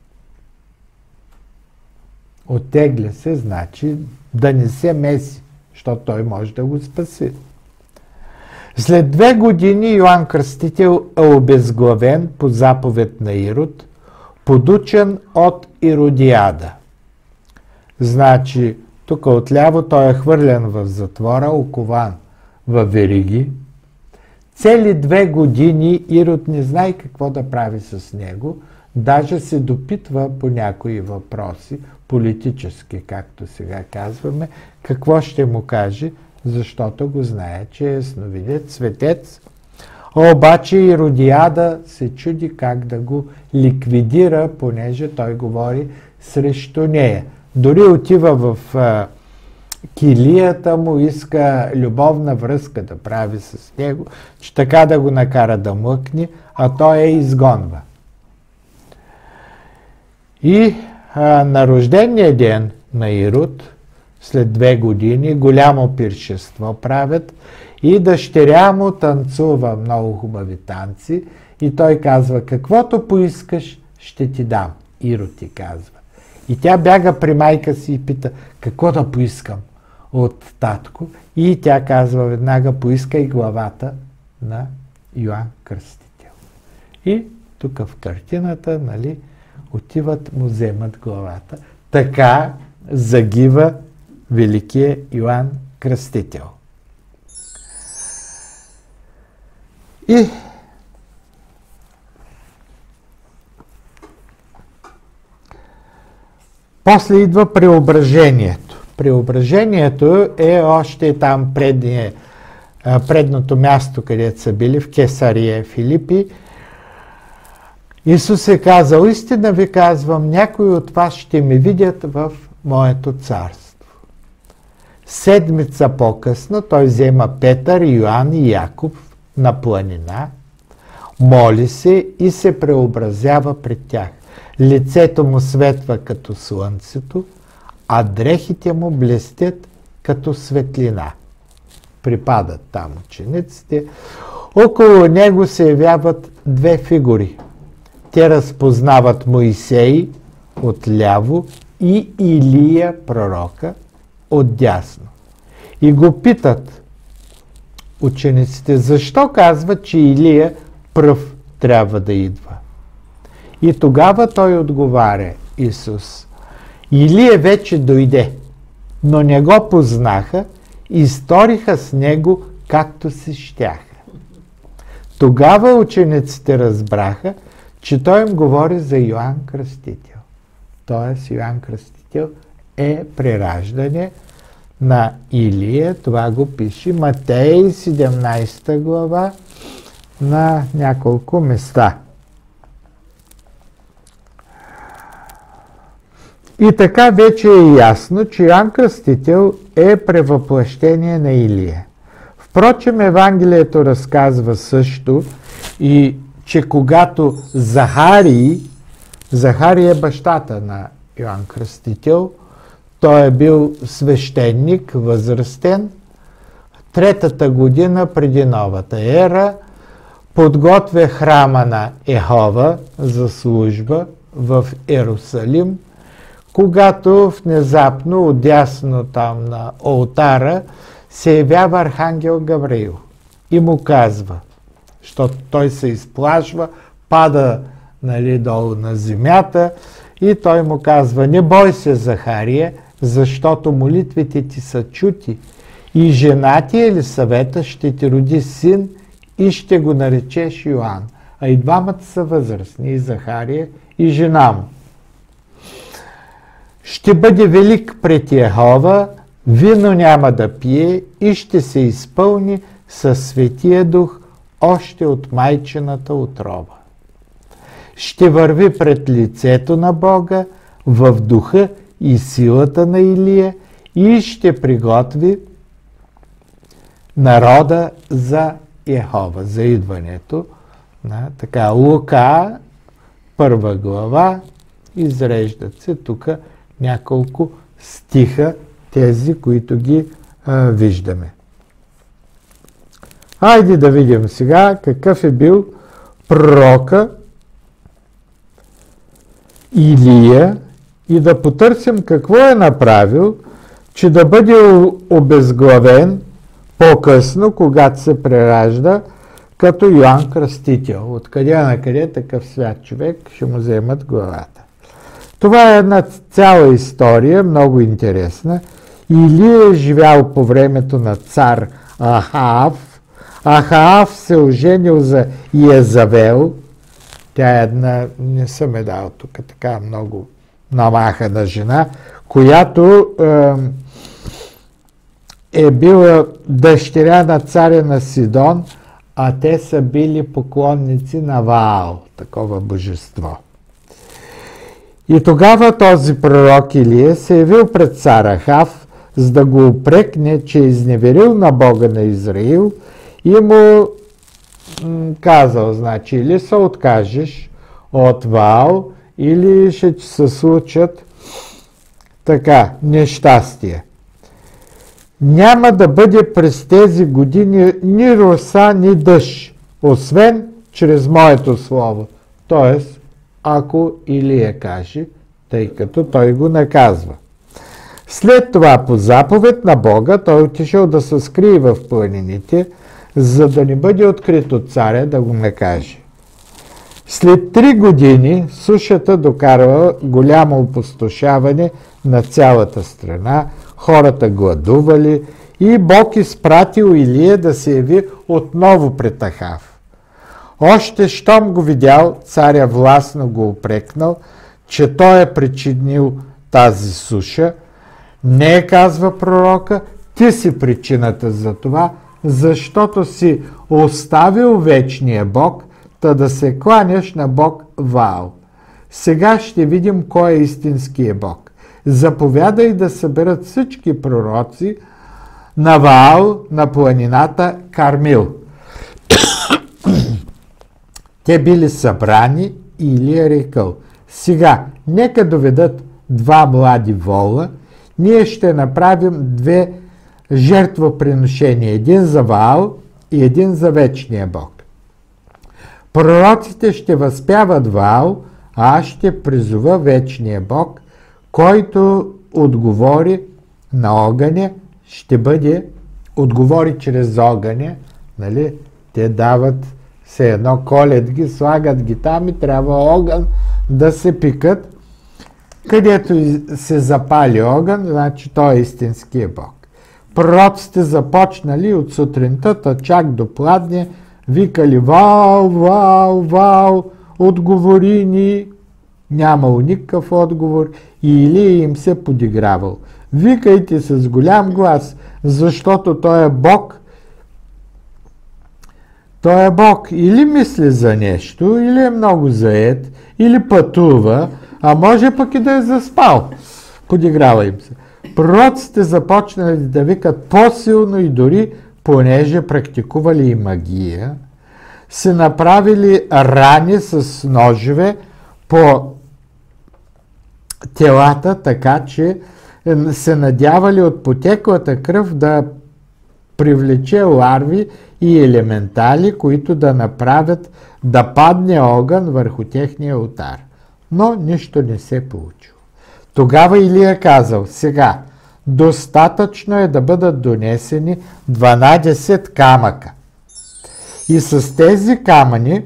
Оттегля се, значи да не се меси, защото той може да го спаси. След две години Йоан Кръстител е обезглавен по заповед на Ирод, подучен от Иродиада. Значи, тук отляво той е хвърлен в затвора, окован във вериги. Цели две години Ирод не знае какво да прави с него, даже се допитва по някои въпроси, политически, както сега казваме, какво ще му каже, защото го знае, че е ясновидец, светец. Обаче Иродиада се чуди как да го ликвидира, понеже той говори срещу нея. Дори отива в а, килията му, иска любовна връзка да прави с него, че така да го накара да млъкне, а той я изгонва. И а, на рождения ден на Ирод, след две години, голямо пиршество правят и дъщеря му танцува много хубави танци и той казва: каквото поискаш, ще ти дам. Ирод ти казва. И тя бяга при майка си и пита: какво да поискам от татко? И тя казва веднага: поискай главата на Йоан Кръстител. И тук в картината, нали, отиват, му вземат главата. Така загива великия Йоан Кръстител. И после идва преображението. Преображението е още там предния, предното място, където са били, в Кесария Филипи. Исус е казал: истина ви казвам, някои от вас ще ме видят в моето царство. Седмица по-късно той взема Петър, Йоан и Яков на планина, моли се и се преобразява пред тях. Лицето му светва като слънцето, а дрехите му блестят като светлина. Припадат там учениците. Около него се явяват две фигури. Те разпознават Моисей отляво и Илия пророка отдясно. И го питат учениците: защо казват, че Илия пръв трябва да идва? И тогава той отговаря, Исус: Илия вече дойде, но не го познаха и сториха с него както се щяха. Тогава учениците разбраха, че той им говори за Йоан Кръстител. Тоест Йоан Кръстител е прераждане на Илия. Това го пише Матей седемнадесета глава на няколко места. И така вече е ясно, че Йоан Кръстител е превъплъщение на Илия. Впрочем, Евангелието разказва също и че когато Захарий, Захарий е бащата на Йоан Кръстител, той е бил свещеник, възрастен, третата година преди новата ера, подготвя храма на Йехова за служба в Йерусалим, когато внезапно отдясно там на олтара се явява архангел Гавриил и му казва, защото той се изплашва, пада, нали, долу на земята и той му казва: не бой се, Захария, защото молитвите ти са чути и жена ти Елисавета ще ти роди син и ще го наречеш Йоан. А и двамата са възрастни, и Захария, и жена му. Ще бъде велик пред Йехова, вино няма да пие и ще се изпълни със Светия Дух още от майчината утроба. Ще върви пред лицето на Бога в духа и силата на Илия и ще приготви народа за Йехова, за идването. На, така, Лука, първа глава, изреждат се тук няколко стиха, тези, които ги а, виждаме. Хайде да видим сега какъв е бил пророка Илия и да потърсим какво е направил, че да бъде обезглавен по-късно, когато се преражда като Йоан Кръстител. Откъде на къде такъв свят човек ще му вземат главата. Това е една цяла история, много интересна. Илия е живял по времето на цар Ахав. Ахав се оженил за Йезавел. Тя е една, не съм е дал тук така много намахана жена, която е, е била дъщеря на царя на Сидон, а те са били поклонници на Ваал, такова божество. И тогава този пророк Илия се явил пред цар Ахав, за да го упрекне, че е изневерил на Бога на Израил и му м, казал, значи, или се откажеш от Ваал, или ще се случат така, нещастие. Няма да бъде през тези години ни роса, ни дъжд, освен чрез моето слово. Тоест, ако Илия каже, тъй като той го наказва. След това по заповед на Бога той отишъл да се скрие в планините, за да не бъде открит от царя да го накаже. След три години сушата докарва голямо опустошаване на цялата страна, хората гладували и Бог изпратил Илия да се яви отново пред Ахав. Още щом го видял, царя властно го упрекнал, че той е причинил тази суша. Не, казва пророка, ти си причината за това, защото си оставил вечния Бог, та да се кланяш на Бог Ваал. Сега ще видим кой е истинският Бог. Заповядай да съберат всички пророци на Ваал на планината Кармил. Те били събрани и Илия рекъл: сега, нека доведат два млади вола, ние ще направим две жертвоприношения, един за Ваал и един за вечния Бог. Пророците ще възпяват Ваал, а аз ще призова вечния Бог, който отговори на огъня, ще бъде, отговори чрез огъня, нали? Те дават все едно, колят ги, слагат ги там и трябва огън да се пикат. Където се запали огън, значи той е истинския Бог. Пророците започнали от сутринта, чак до пладне, викали: Ваал, Ваал, Ваал, отговори ни. Нямало никакъв отговор и Илия им се подигравал: викайте с голям глас, защото той е Бог. Той е Бог. Или мисли за нещо, или е много заед, или пътува, а може пък и да е заспал. Подиграва им се. Пророците започнали да викат по-силно и дори, понеже практикували и магия, се направили рани с ножове по телата, така че се надявали от потеклата кръв да привлече ларви и елементали, които да направят да падне огън върху техния олтар. Но нищо не се получило. Тогава Илия казал: сега, достатъчно е да бъдат донесени дванадесет камъка. И с тези камъни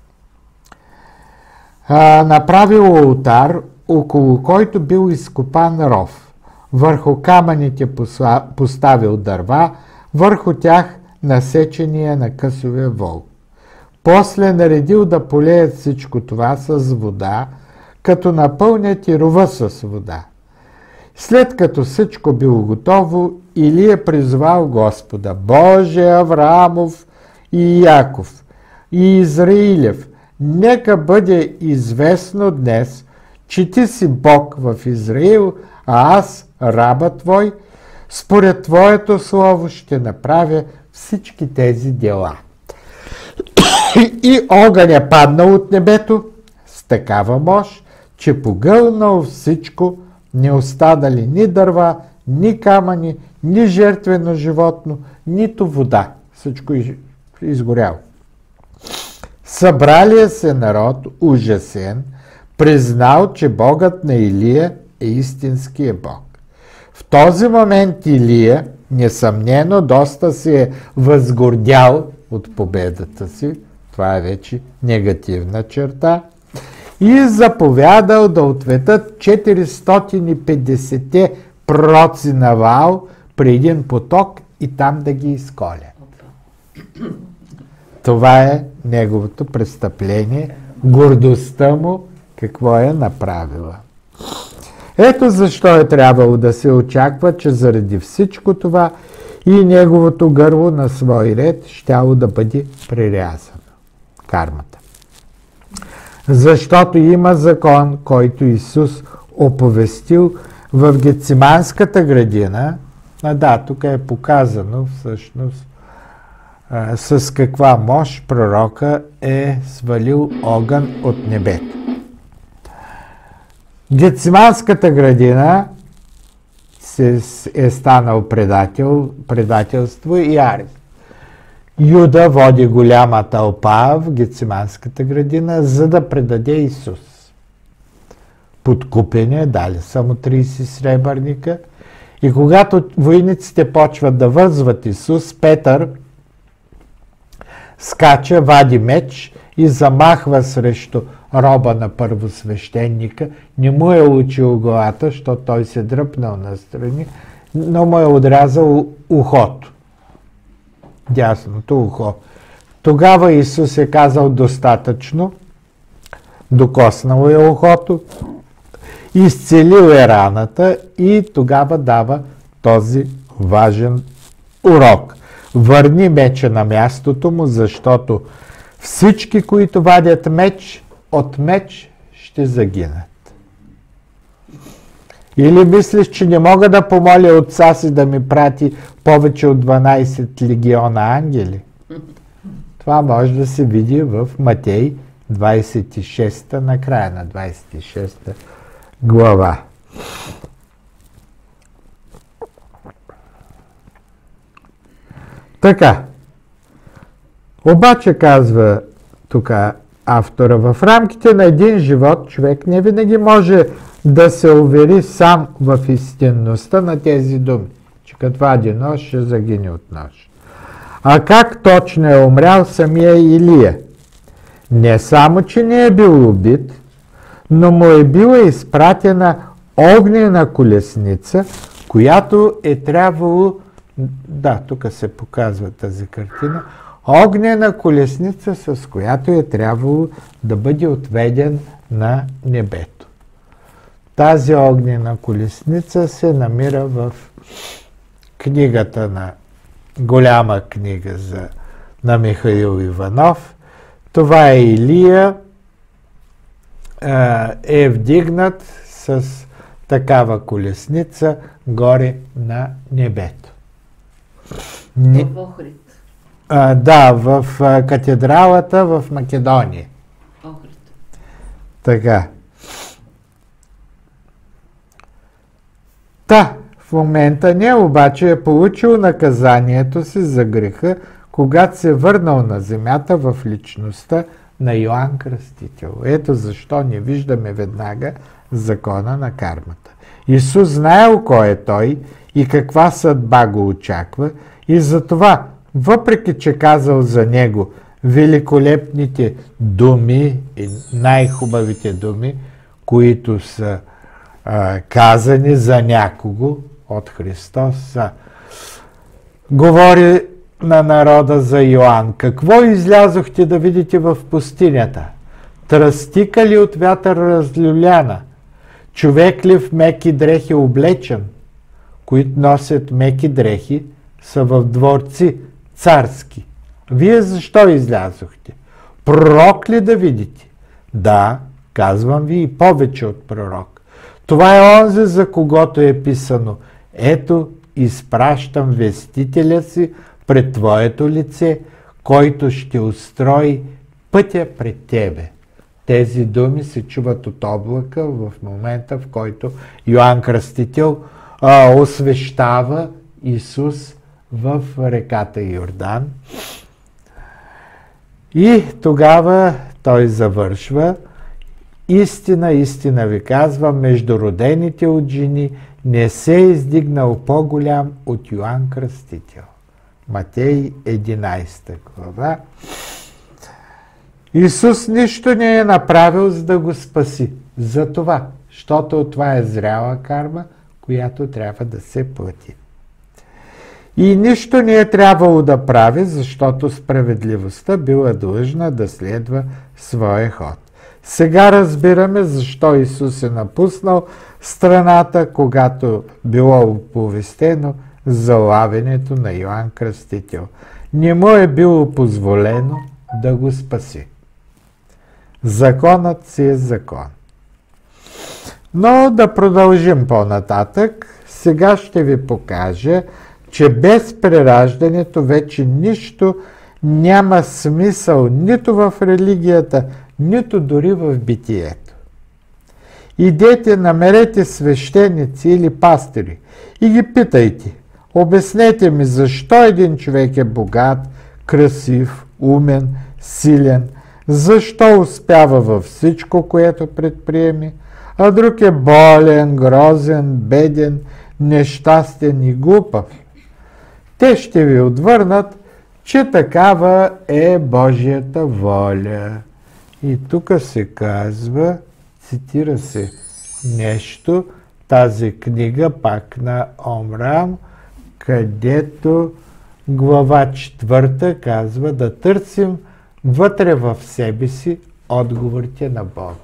а, направил олтар, около който бил изкопан ров. Върху камъните посла, поставил дърва, върху тях насечения на късове вол. После наредил да полеят всичко това с вода, като напълнят и рова с вода. След като всичко било готово, Илия призвал Господа: Боже Авраамов и Яков и Израилев, нека бъде известно днес, че ти си Бог в Израил, а аз, раба твой, според твоето слово ще направя всички тези дела. И огън е паднал от небето с такава мощ, че погълнал всичко, не останали ни дърва, ни камъни, ни жертвено животно, нито вода. Всичко изгоряло. Събралия се народ, ужасен, признал, че Богът на Илия е истинския Бог. В този момент Илия, несъмнено, доста се е възгордял от победата си, това е вече негативна черта, и заповядал да ответат четиристотин и петдесет пророци на Ваал при един поток и там да ги изколя. Това е неговото престъпление, гордостта му какво е направила. Ето защо е трябвало да се очаква, че заради всичко това и неговото гърло на свой ред щяло да бъде прерязано. Кармата. Защото има закон, който Исус оповестил в Гетсиманската градина. А да, тук е показано всъщност а, с каква мощ пророка е свалил огън от небето. Гетсиманската градина се, е станал предател, предателство и арест. Юда води голяма тълпа в Гетсиманската градина, за да предаде Исус. Подкупени, дали само трийсет сребърника. И когато войниците почват да вързват Исус, Петър скача, вади меч и замахва срещу роба на първосвещеника. Не му е учил главата, защото той се дръпнал настрани, но му е отрязал ухото. Дясното ухо. Тогава Исус е казал достатъчно, докоснал е ухото, изцелил е раната и тогава дава този важен урок. Върни меча на мястото му, защото всички, които вадят меч, от меч ще загинат. Или мислиш, че не мога да помоля отца си да ми прати повече от дванайсет легиона ангели? Това може да се види в Матей двайсет и шеста, на края на двайсет и шеста глава. Така. Обаче, казва тук автора, в рамките на един живот човек не винаги може да се увери сам в истинността на тези думи, че като вади нож ще загине от нож. А как точно е умрял самия Илия? Не само, че не е бил убит, но му е била изпратена огнена колесница, която е трябвало, да, тук се показва тази картина, огнена колесница, с която е трябвало да бъде отведен на небето. Тази огнена колесница се намира в книгата на голяма книга за, на Михаил Иванов. Това е Илия, е вдигнат с такава колесница горе на небето. Не... В Охрид. А, да, в а, катедралата в Македония. Охрид. Така. Та, в момента не, обаче е получил наказанието си за греха, когато се върнал на земята в личността на Йоан Кръстител. Ето защо не виждаме веднага закона на кармата. Исус знаел кой е той и каква съдба го очаква и затова, въпреки че казал за него великолепните думи и най-хубавите думи, които са а, казани за някого от Христос, са, говори на народа за Йоан. Какво излязохте да видите в пустинята? Тръстика ли от вятър разлюляна? Човек ли в меки дрехи облечен? Които носят меки дрехи, са в дворци царски. Вие защо излязохте? Пророк ли да видите? Да, казвам ви, и повече от пророк. Това е онзи, за когото е писано: ето, изпращам вестителя си пред твоето лице, който ще устрои пътя пред тебе. Тези думи се чуват от облака в момента, в който Йоан Кръстител а, освещава Исус в реката Йордан. И тогава той завършва: истина, истина ви казвам, между родените от жени не се е издигнал по-голям от Йоан Кръстител. Матей единайсета глава. Исус нищо не е направил, за да го спаси. Затова, защото това е зряла карма, която трябва да се плати. И нищо не е трябвало да прави, защото справедливостта била длъжна да следва своя ход. Сега разбираме защо Исус е напуснал страната, когато било оповестено за лавенето на Йоан Кръстител. Не му е било позволено да го спаси. Законът си е закон. Но да продължим по-нататък. Сега ще ви покажа, че без прераждането вече нищо няма смисъл нито в религията, нито дори в битието. Идете, намерете свещеници или пастири и ги питайте. Обяснете ми защо един човек е богат, красив, умен, силен, защо успява във всичко, което предприеме, а друг е болен, грозен, беден, нещастен и глупав. Те ще ви отвърнат, че такава е Божията воля. И тук се казва, цитира се нещо, тази книга пак на Омрам, където глава четвърта казва да търсим вътре в себе си отговорите на Бога.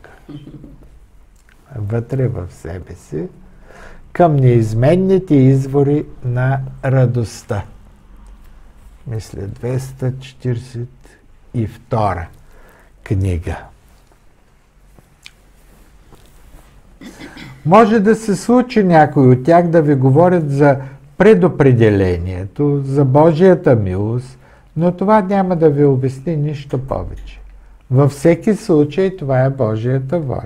Вътре в себе си, към неизменните извори на радостта. Мисля, двеста четиридесет и втора книга. Може да се случи някой от тях да ви говорят за предопределението, за Божията милост, но това няма да ви обясни нищо повече. Във всеки случай това е Божията воля.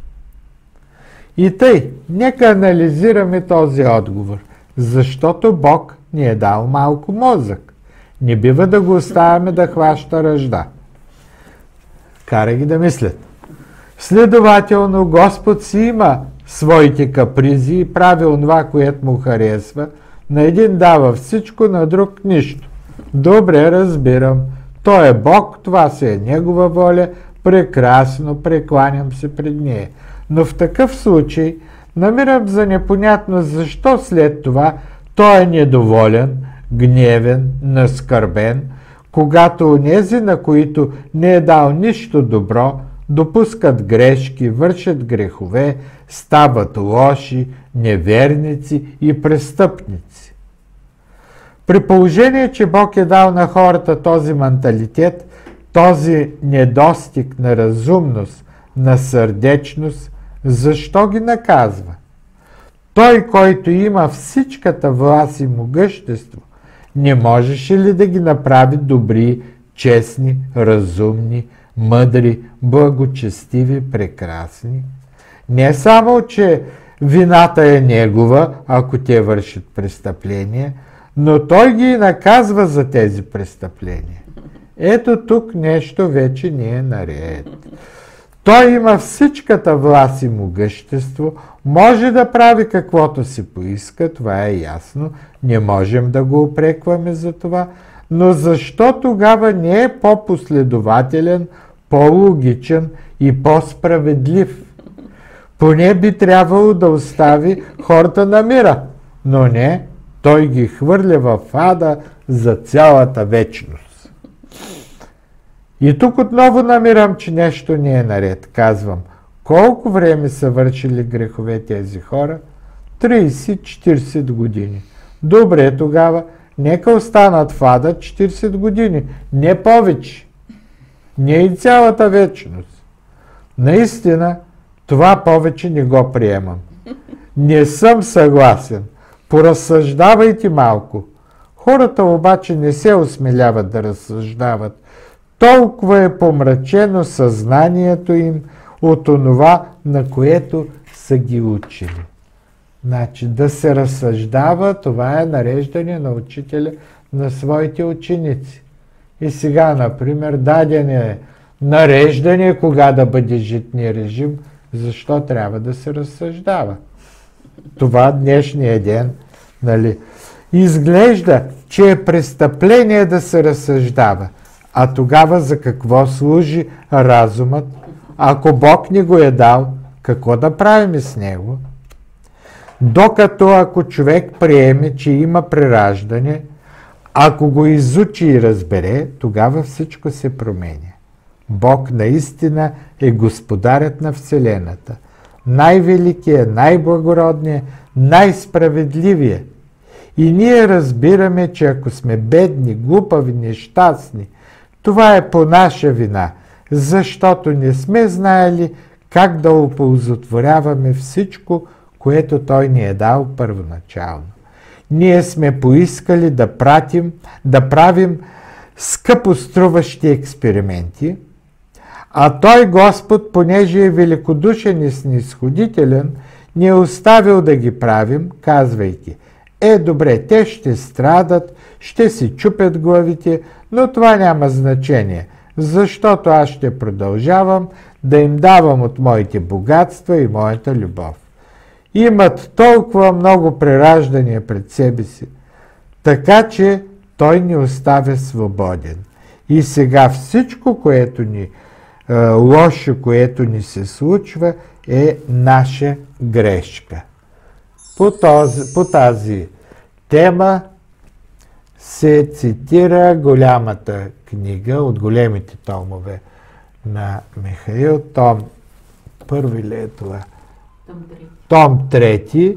И тъй, нека анализираме този отговор, защото Бог ни е дал малко мозък. Не бива да го оставяме да хваща ръжда. Кара ги да мислят. Следователно, Господ си има своите капризи и прави онова, което му харесва. На един дава всичко, на друг нищо. Добре, разбирам. Той е Бог, това си е Негова воля. Прекрасно, прекланям се пред нея. Но в такъв случай намирам за непонятно защо след това той е недоволен, гневен, наскърбен, когато онези, на които не е дал нищо добро, допускат грешки, вършат грехове, стават лоши, неверници и престъпници. При положение, че Бог е дал на хората този менталитет, този недостиг на разумност, на сърдечност, защо ги наказва? Той, който има всичката власт и могъщество, не можеше ли да ги направи добри, честни, разумни, мъдри, благочестиви, прекрасни? Не само, че вината е негова, ако те вършат престъпления, но той ги наказва за тези престъпления. Ето тук нещо вече не е наред. Той има всичката власт и могъщество, може да прави каквото си поиска, това е ясно, не можем да го упрекваме за това, но защо тогава не е по-последователен, по-логичен и по-справедлив? Поне би трябвало да остави хората на мира, но не, той ги хвърля в ада за цялата вечност. И тук отново намирам, че нещо не е наред. Казвам, колко време са вършили грехове тези хора? тридесет-четиридесет години. Добре, тогава нека останат в ада четиридесет години, не повече. Не и цялата вечност. Наистина, това повече не го приемам. Не съм съгласен. Поразсъждавайте малко. Хората обаче не се осмеляват да разсъждават. Толкова е помрачено съзнанието им от онова, на което са ги учили. Значи да се разсъждава, това е нареждане на учителя на своите ученици. И сега, например, даден е нареждане кога да бъде житния режим, защо трябва да се разсъждава. Това днешния ден, нали, изглежда, че е престъпление да се разсъждава. А тогава за какво служи разумът? Ако Бог ни го е дал, какво да правим с него? Докато ако човек приеме, че има прераждане, ако го изучи и разбере, тогава всичко се променя. Бог наистина е господарят на Вселената. Най-великият, най-благородният, най-справедливият. И ние разбираме, че ако сме бедни, глупави, нещастни, това е по наша вина, защото не сме знаели как да оползотворяваме всичко, което Той ни е дал първоначално. Ние сме поискали да, пратим, да правим скъпоструващи експерименти, а Той Господ, понеже е великодушен и снизходителен, ни е оставил да ги правим, казвайки: е, добре, те ще страдат, ще си чупят главите, но това няма значение, защото аз ще продължавам да им давам от моите богатства и моята любов. Имат толкова много прераждания пред себе си, така че Той ни оставя свободен. И сега всичко, което ни е, лошо, което ни се случва, е наша грешка. По, този, по тази тема се цитира голямата книга от големите томове на Михаил, том първи ли е това? Том трети,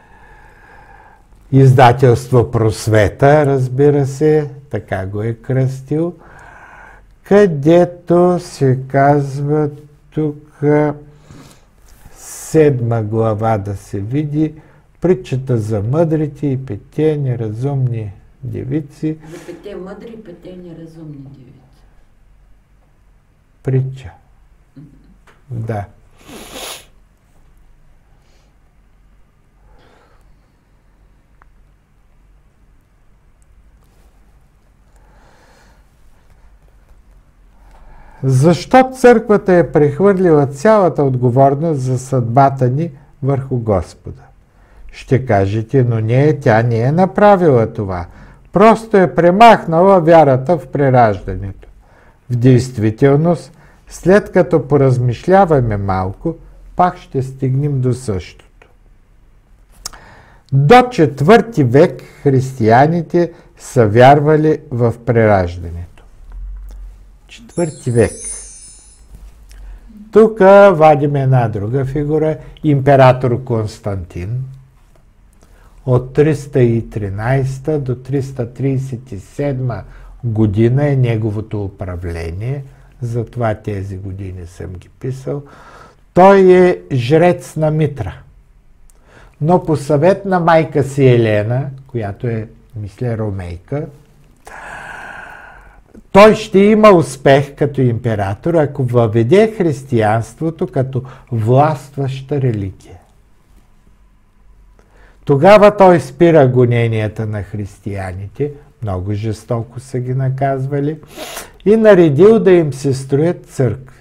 издателство Просвета, разбира се, така го е кръстил, където се казва тук седма глава да се види, притчата за мъдрите и петте неразумни девици. За петте мъдри и петте неразумни девици. Притча. Да. Защо църквата е прехвърлила цялата отговорност за съдбата ни върху Господа? Ще кажете, но не, тя не е направила това. Просто е премахнала вярата в прераждането. В действителност, след като поразмишляваме малко, пак ще стигнем до същото. До четвърти век християните са вярвали в прераждането. Четвърти век. Тук вадим една друга фигура, император Константин. От триста и тринадесета до триста тридесет и седма година е неговото управление, затова тези години съм ги писал. Той е жрец на Митра. Но по съвет на майка си Елена, която е, мисля, ромейка, той ще има успех като император, ако въведе християнството като властваща религия. Тогава той спира гоненията на християните, много жестоко са ги наказвали, и наредил да им се строят църкви.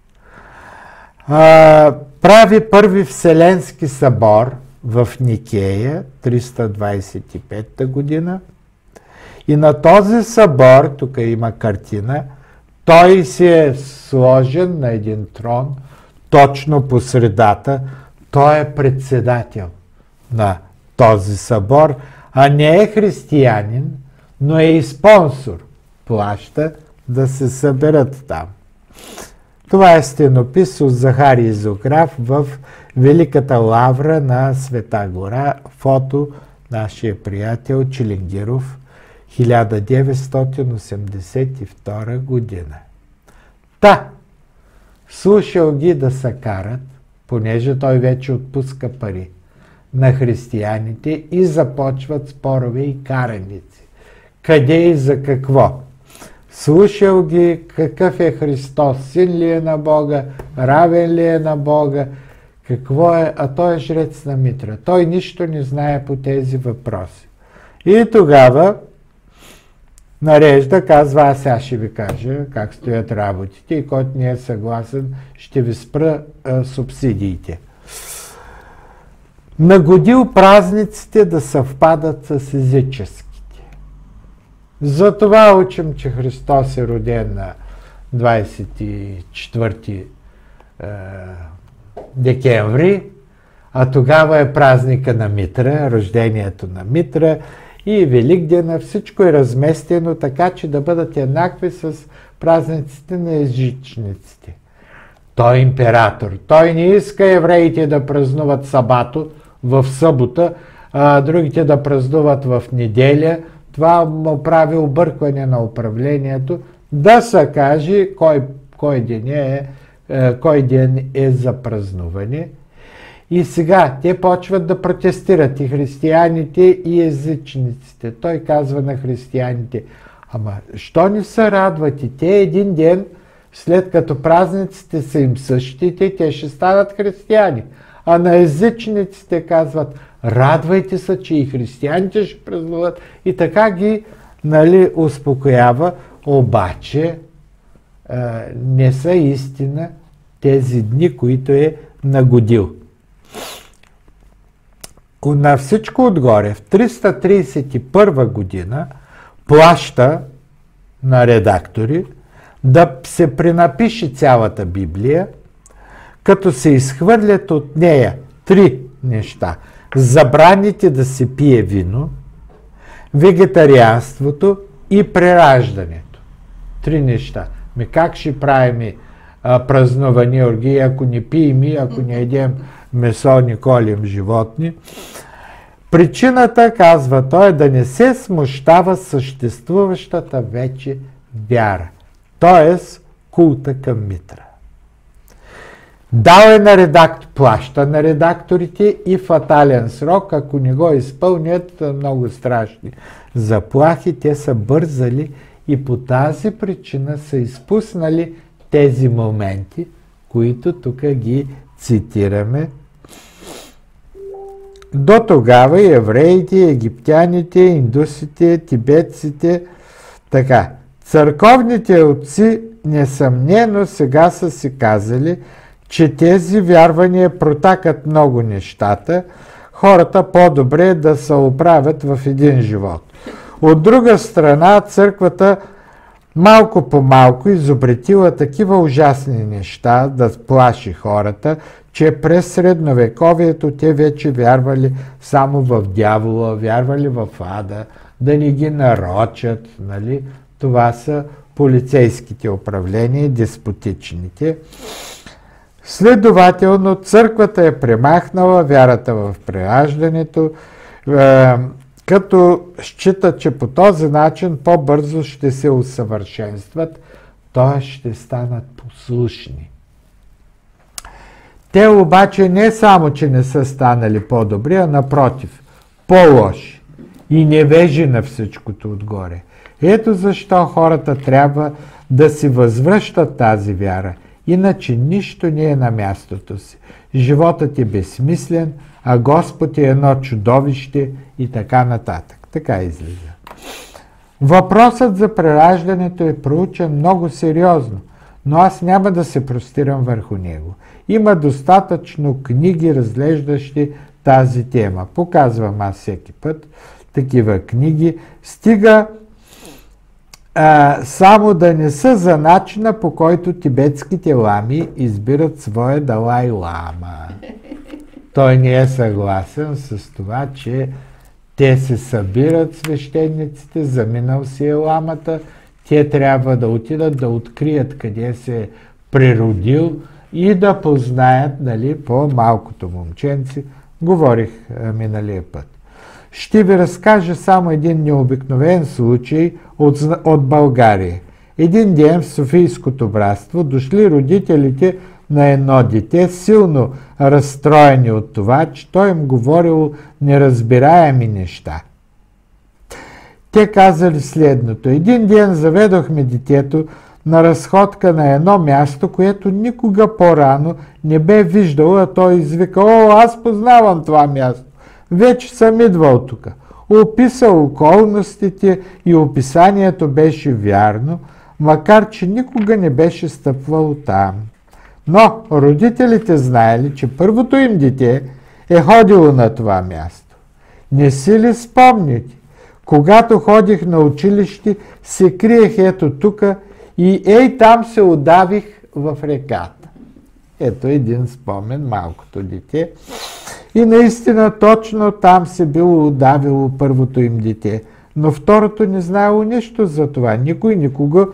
А, прави първи Вселенски събор в Никея, триста двадесет и пета година, и на този събор, тук има картина, той си е сложен на един трон, точно по средата. Той е председател на този събор, а не е християнин, но е и спонсор. Плаща да се съберат там. Това е стенопис от Захарий Зограф в Великата лавра на Света гора. Фото нашия приятел Чилингиров, хиляда деветстотин осемдесет и втора година. Та, слушал ги да се карат, понеже той вече отпуска пари на християните, и започват спорове и караници. Къде и за какво? Слушал ги какъв е Христос, син ли е на Бога, равен ли е на Бога, какво е, а той е жрец на Митра. Той нищо не знае по тези въпроси. И тогава нарежда, казва: аз сега ще ви кажа как стоят работите и който не е съгласен, ще ви спра а, субсидиите. Нагодил празниците да съвпадат с езическите. Затова учим, че Христос е роден на двадесет и четвърти декември, а тогава е празника на Митра, рождението на Митра, и Великдена. Всичко е разместено така, че да бъдат еднакви с празниците на езичниците. Той е император. Той не иска евреите да празнуват сабато в събота, а другите да празнуват в неделя. Това му прави объркване на управлението. Да се каже кой, кой, ден е, кой ден е за празнуване. И сега те почват да протестират, и християните, и езичниците. Той казва на християните: ама, що не се радвате? Те един ден, след като празниците са им същите, те ще станат християни. А на езичниците казват: радвайте се, че и християните ще празнуват. И така ги, нали, успокоява. Обаче е, не са истина тези дни, които е нагодил. На всичко отгоре, в триста тридесет и първа година плаща на редактори да се пренапише цялата Библия, като се изхвърлят от нея три неща. Забраните да се пие вино, вегетарианството и прераждането. Три неща. Ми как ще правим а, празнувани оргии, ако не пием и ако не едем месо, не колим животни? Причината, казва той, е да не се смущава съществуващата вече вяра, т.е. култа към Митра. Дал е на редактор, плаща на редакторите и фатален срок, ако не го изпълнят, много страшни заплахи. Те са бързали и по тази причина са изпуснали тези моменти, които тук ги цитираме. До тогава евреите, египтяните, индусите, тибетците, така, църковните отци несъмнено сега са си казали, че тези вярвания протакат много нещата, хората по-добре да се оправят в един живот. От друга страна, църквата малко по малко изобретила такива ужасни неща да плаши хората, че през средновековието те вече вярвали само в дявола, вярвали в ада, да не ги нарочат, нали? Това са полицейските управления, деспотичните. Следователно, църквата е премахнала вярата в прераждането, е, като счита, че по този начин по-бързо ще се усъвършенстват, т.е. ще станат послушни. Те обаче не само, че не са станали по-добри, а напротив, по-лоши и невежи на всичкото отгоре. Ето защо хората трябва да си възвръщат тази вяра, иначе нищо не е на мястото си. Животът е безсмислен, а Господ е едно чудовище и така нататък. Така излиза. Въпросът за прераждането е проучен много сериозно, но аз няма да се простирам върху него. Има достатъчно книги, разглеждащи тази тема. Показвам аз всеки път такива книги. Стига а, само да не са за начина, по който тибетските лами избират своя Далай Лама. Той не е съгласен с това, че те се събират свещениците, заминал си е ламата, те трябва да отидат да открият къде се е природил и да познаят, нали, по малкото момченци. Говорих а, миналия път. Ще ви разкажа само един необикновен случай от, от България. Един ден в Софийското братство дошли родителите на едно дете, силно разстроени от това, че той им говорил неразбираеми неща. Те казали следното: един ден заведохме детето на разходка на едно място, което никога по-рано не бе виждал, а той извика: о, аз познавам това място, вече съм идвал тук. Описал околностите и описанието беше вярно, макар че никога не беше стъпвал там. Но родителите знаели, че първото им дете е ходило на това място. Не си ли спомните? Когато ходих на училище, се криех ето тук и ей там се удавих в реката. Ето един спомен, малкото дете. И наистина точно там се било удавило първото им дете. Но второто не знаело нищо за това. Никой никога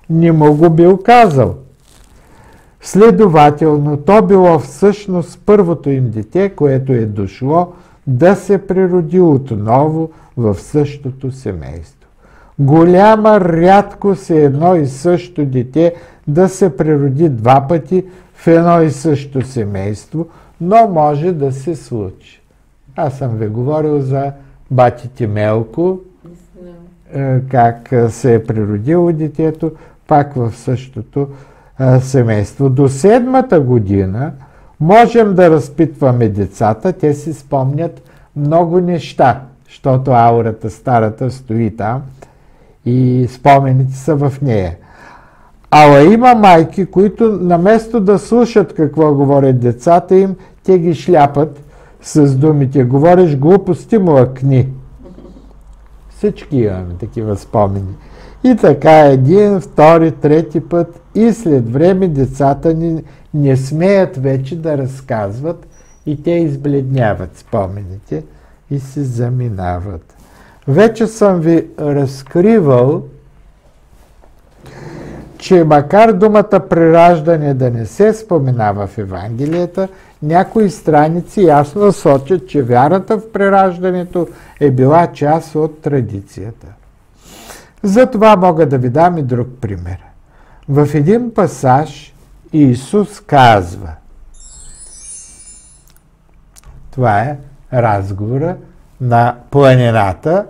не му го бил казал. Следователно, то било всъщност първото им дете, което е дошло да се природи отново в същото семейство. Голяма рядкост е едно и също дете да се природи два пъти в едно и също семейство, но може да се случи. Аз съм ви говорил за батите Мелко, как се е природило детето, пак в същото семейство. До седмата година можем да разпитваме децата, те си спомнят много неща, защото аурата старата стои там и спомените са в нея. Ала има майки, които наместо да слушат какво говорят децата им, те ги шляпат с думите: говориш глупости, млъкни. Всички имаме такива спомени. И така един, втори, трети път и след време децата ни не смеят вече да разказват и те избледняват спомените и се заминават. Вече съм ви разкривал, че макар думата прераждане да не се споменава в Евангелията, някои страници ясно сочат, че вярата в прераждането е била част от традицията. Затова мога да ви дам и друг пример. В един пасаж Исус казва, това е разговора на планината: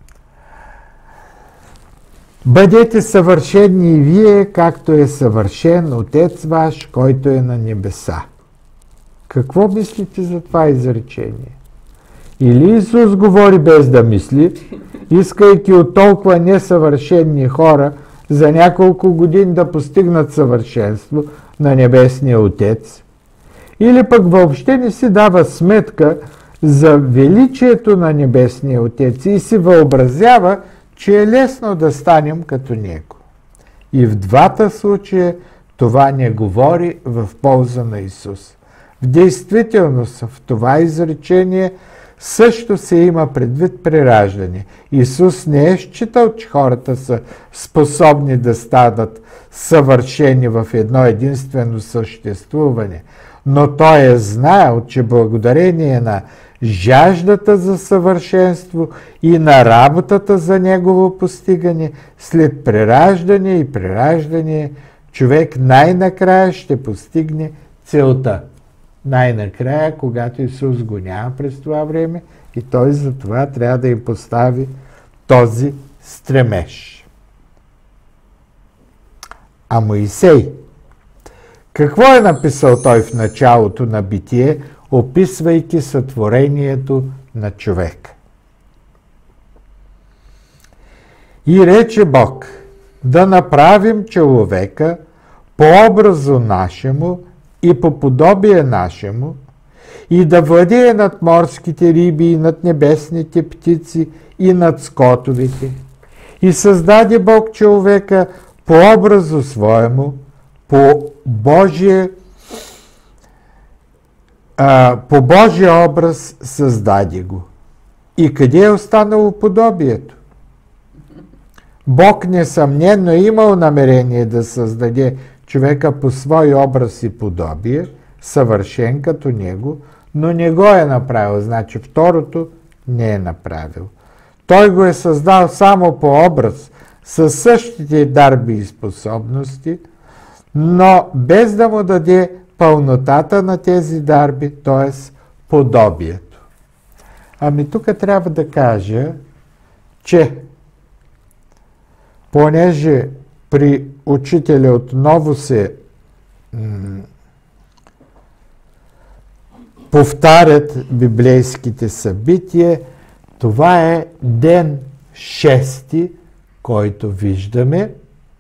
бъдете съвършени и вие, както е съвършен Отец ваш, който е на небеса. Какво мислите за това изречение? Или Исус говори без да мисли, искайки от толкова несъвършени хора за няколко години да постигнат съвършенство на Небесния Отец, или пък въобще не си дава сметка за величието на Небесния Отец и си въобразява, че е лесно да станем като Него. И в двата случая това не говори в полза на Исус. В действителност в това изречение също се има предвид прераждане. Исус не е считал, че хората са способни да станат съвършени в едно единствено съществуване, но Той е знаел, че благодарение на жаждата за съвършенство и на работата за негово постигане, след прераждане и прераждане, човек най-накрая ще постигне целта. Най-накрая, когато Исус го няма през това време, и Той за това трябва да им постави този стремеж. А Моисей, какво е написал той в началото на Битие, описвайки сътворението на човек? И рече Бог: да направим човека по образу нашему и по подобие нашему, и да владее над морските риби, и над небесните птици, и над скотовете. И създаде Бог човека по образу своему, по Божие, а, по Божия образ създаде го. И къде е останало подобието? Бог несъмнено е имал намерение да създаде човека по свой образ и подобие, съвършен като него, но не го е направил. Значи второто не е направил. Той го е създал само по образ, със същите дарби и способности, но без да му даде пълнотата на тези дарби, т.е. подобието. Ами тук трябва да кажа, че понеже при учителя отново се м- повтарят библейските събития, това е ден шести, който виждаме.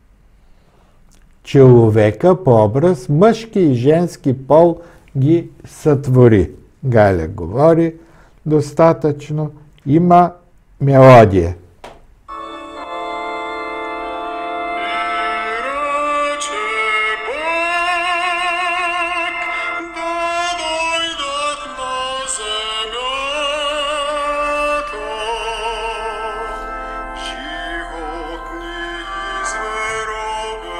Човека по образ, мъжки и женски пол ги сътвори. Галя говори достатъчно, има мелодия. Животни и зверове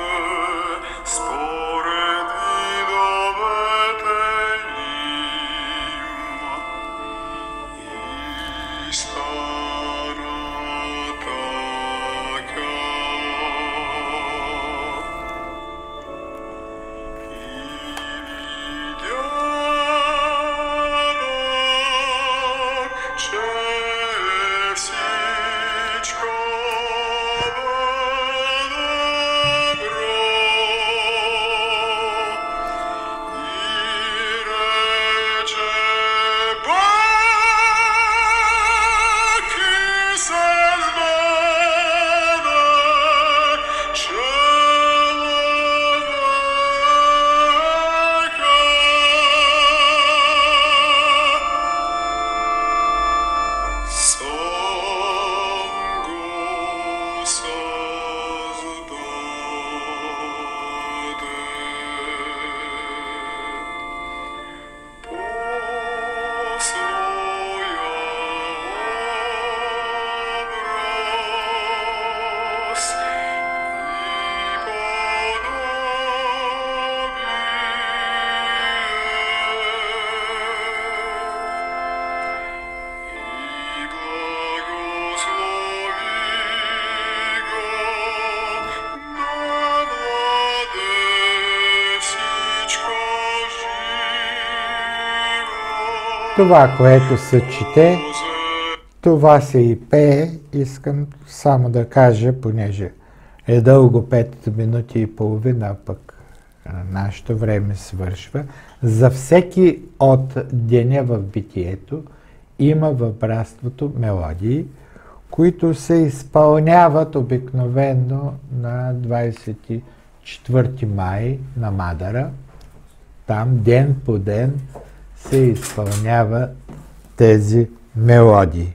Това, което се чете, това се и пее. Искам само да кажа, понеже е дълго пет минути и половина, пък нашето време свършва. За всеки от деня в битието има в братството мелодии, които се изпълняват обикновено на двадесет и четвърти май на Мадара. Там ден по ден се изпълнява тези мелодии.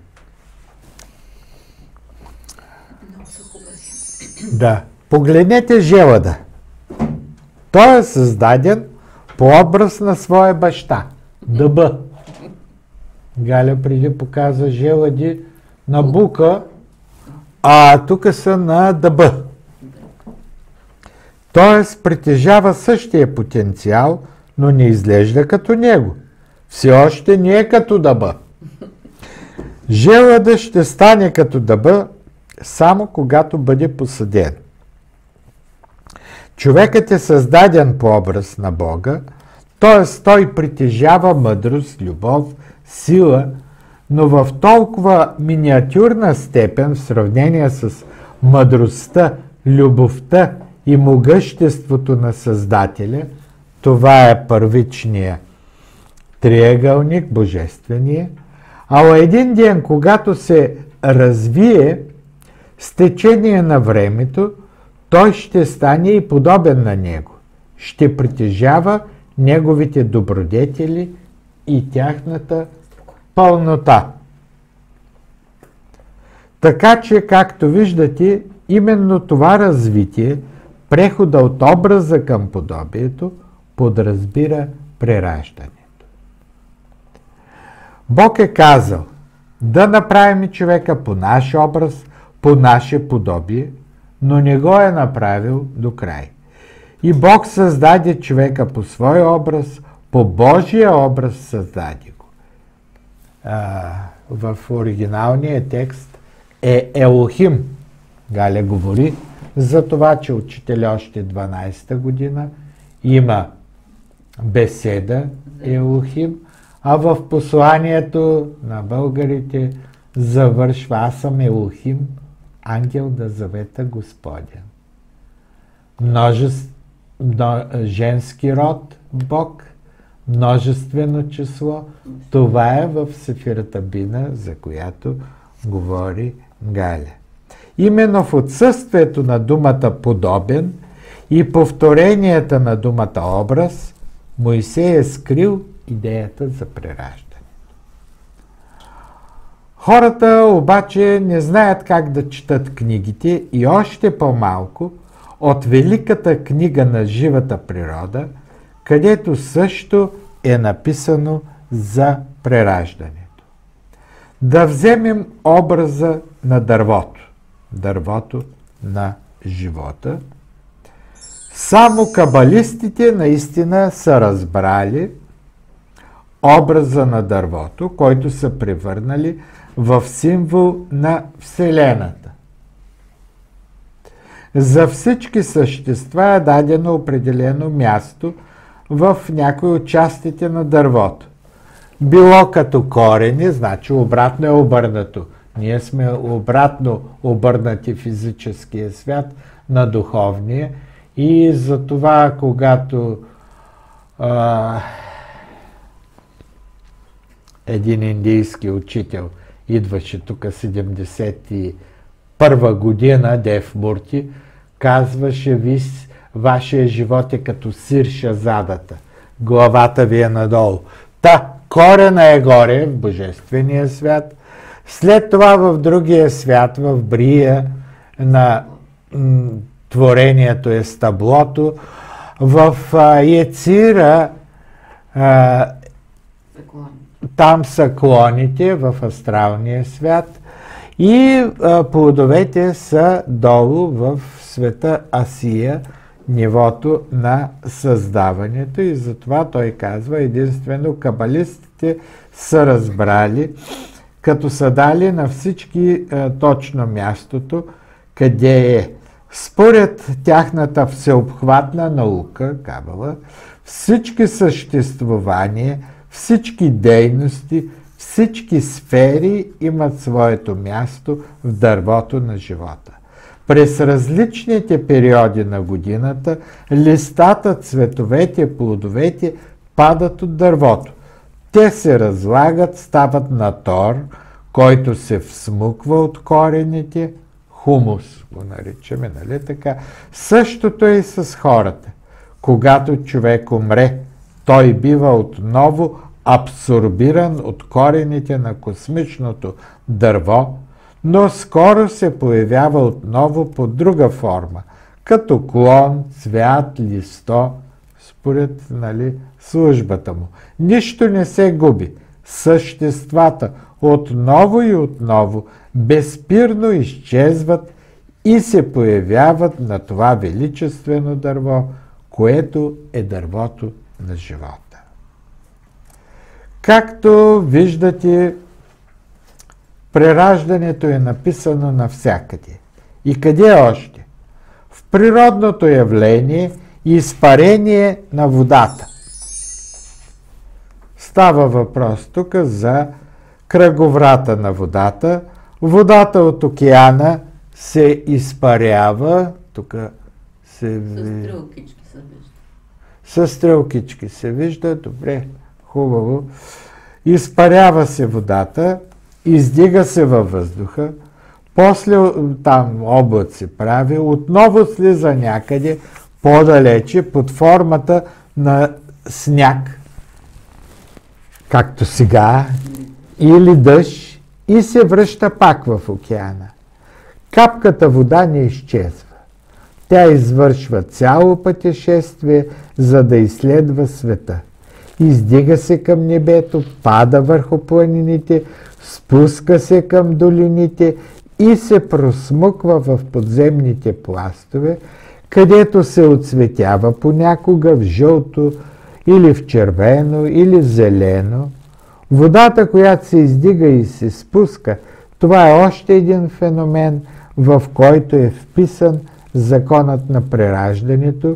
Да. Погледнете желъда. Той е създаден по образ на своя баща. Дъба. Галя преди показа желъди на бука, а тук са на дъба. Тоест притежава същия потенциал, но не изглежда като него. Все още не е като дъба. Желъдът ще стане като дъба само когато бъде посаден. Човекът е създаден по образ на Бога, т.е. той притежава мъдрост, любов, сила, но в толкова миниатюрна степен в сравнение с мъдростта, любовта и могъществото на Създателя, това е първичния триъгълник, божествения, а един ден, когато се развие с течение на времето, той ще стане и подобен на него. Ще притежава неговите добродетели и тяхната пълнота. Така че, както виждате, именно това развитие, прехода от образа към подобието, подразбира прераждането. Бог е казал да направим човека по наш образ, по наше подобие, но не го е направил до край. И Бог създаде човека по свой образ, по Божия образ създаде го. А, в оригиналния текст е Елохим. Галя говори за това, че учителя още дванадесета година има беседа Елохим, а в посланието на българите завършва: аз съм Елохим, ангел да завета Господен. Множеств... Женски род Бог, множествено число, това е в Сефирата Бина, за която говори Галя. Именно в отсъствието на думата подобен и повторенията на думата образ, Моисей е скрил идеята за прераждане. Хората обаче не знаят как да четат книгите и още по-малко от великата книга на живата природа, където също е написано за прераждането. Да вземем образа на дървото, дървото на живота. Само кабалистите наистина са разбрали образа на дървото, който са превърнали в символ на Вселената. За всички същества е дадено определено място в някои от частите на дървото. Било като корени, значи обратно е обърнато. Ние сме обратно обърнати в физическия свят на духовния и за това, когато а, един индийски учител идваше тук седемдесет и първа година, Дев Мурти, казваше: ви, вашия живот е като сир шазадата. Главата ви е надолу. Та, корена е горе в божествения свят. След това в другия свят, в брия на м, творението е стъблото. В а, Ецира а, там са клоните в астралния свят и а, плодовете са долу в света Асия, нивото на създаването, и затова той казва: единствено кабалистите са разбрали, като са дали на всички а, точно мястото, къде е. Според тяхната всеобхватна наука, Кабала, всички съществувания, всички дейности, всички сфери имат своето място в дървото на живота. През различните периоди на годината листата, цветовете, плодовете падат от дървото. Те се разлагат, стават на тор, който се всмуква от корените, хумус го наричаме, нали така? Същото е и с хората. Когато човек умре, той бива отново абсорбиран от корените на космичното дърво, но скоро се появява отново по друга форма, като клон, цвят, листо, според нали, службата му. Нищо не се губи. Съществата отново и отново безспирно изчезват и се появяват на това величествено дърво, което е дървото на живота. Както виждате, прераждането е написано навсякъде. И къде още? В природното явление и изпарение на водата. Става въпрос тук за кръговрата на водата. Водата от океана се изпарява. Тук се... С стрелкички се вижда. С стрелкички се вижда. Добре, хубаво. Изпарява се водата, издига се във въздуха, после там облаци прави, отново слиза някъде по-далече под формата на сняг, както сега, или дъжд, и се връща пак в океана. Капката вода не изчезва. Тя извършва цяло пътешествие, за да изследва света. Издига се към небето, пада върху планините, спуска се към долините и се просмуква в подземните пластове, където се оцветява понякога в жълто или в червено или в зелено. Водата, която се издига и се спуска, това е още един феномен, в който е вписан законът на прераждането,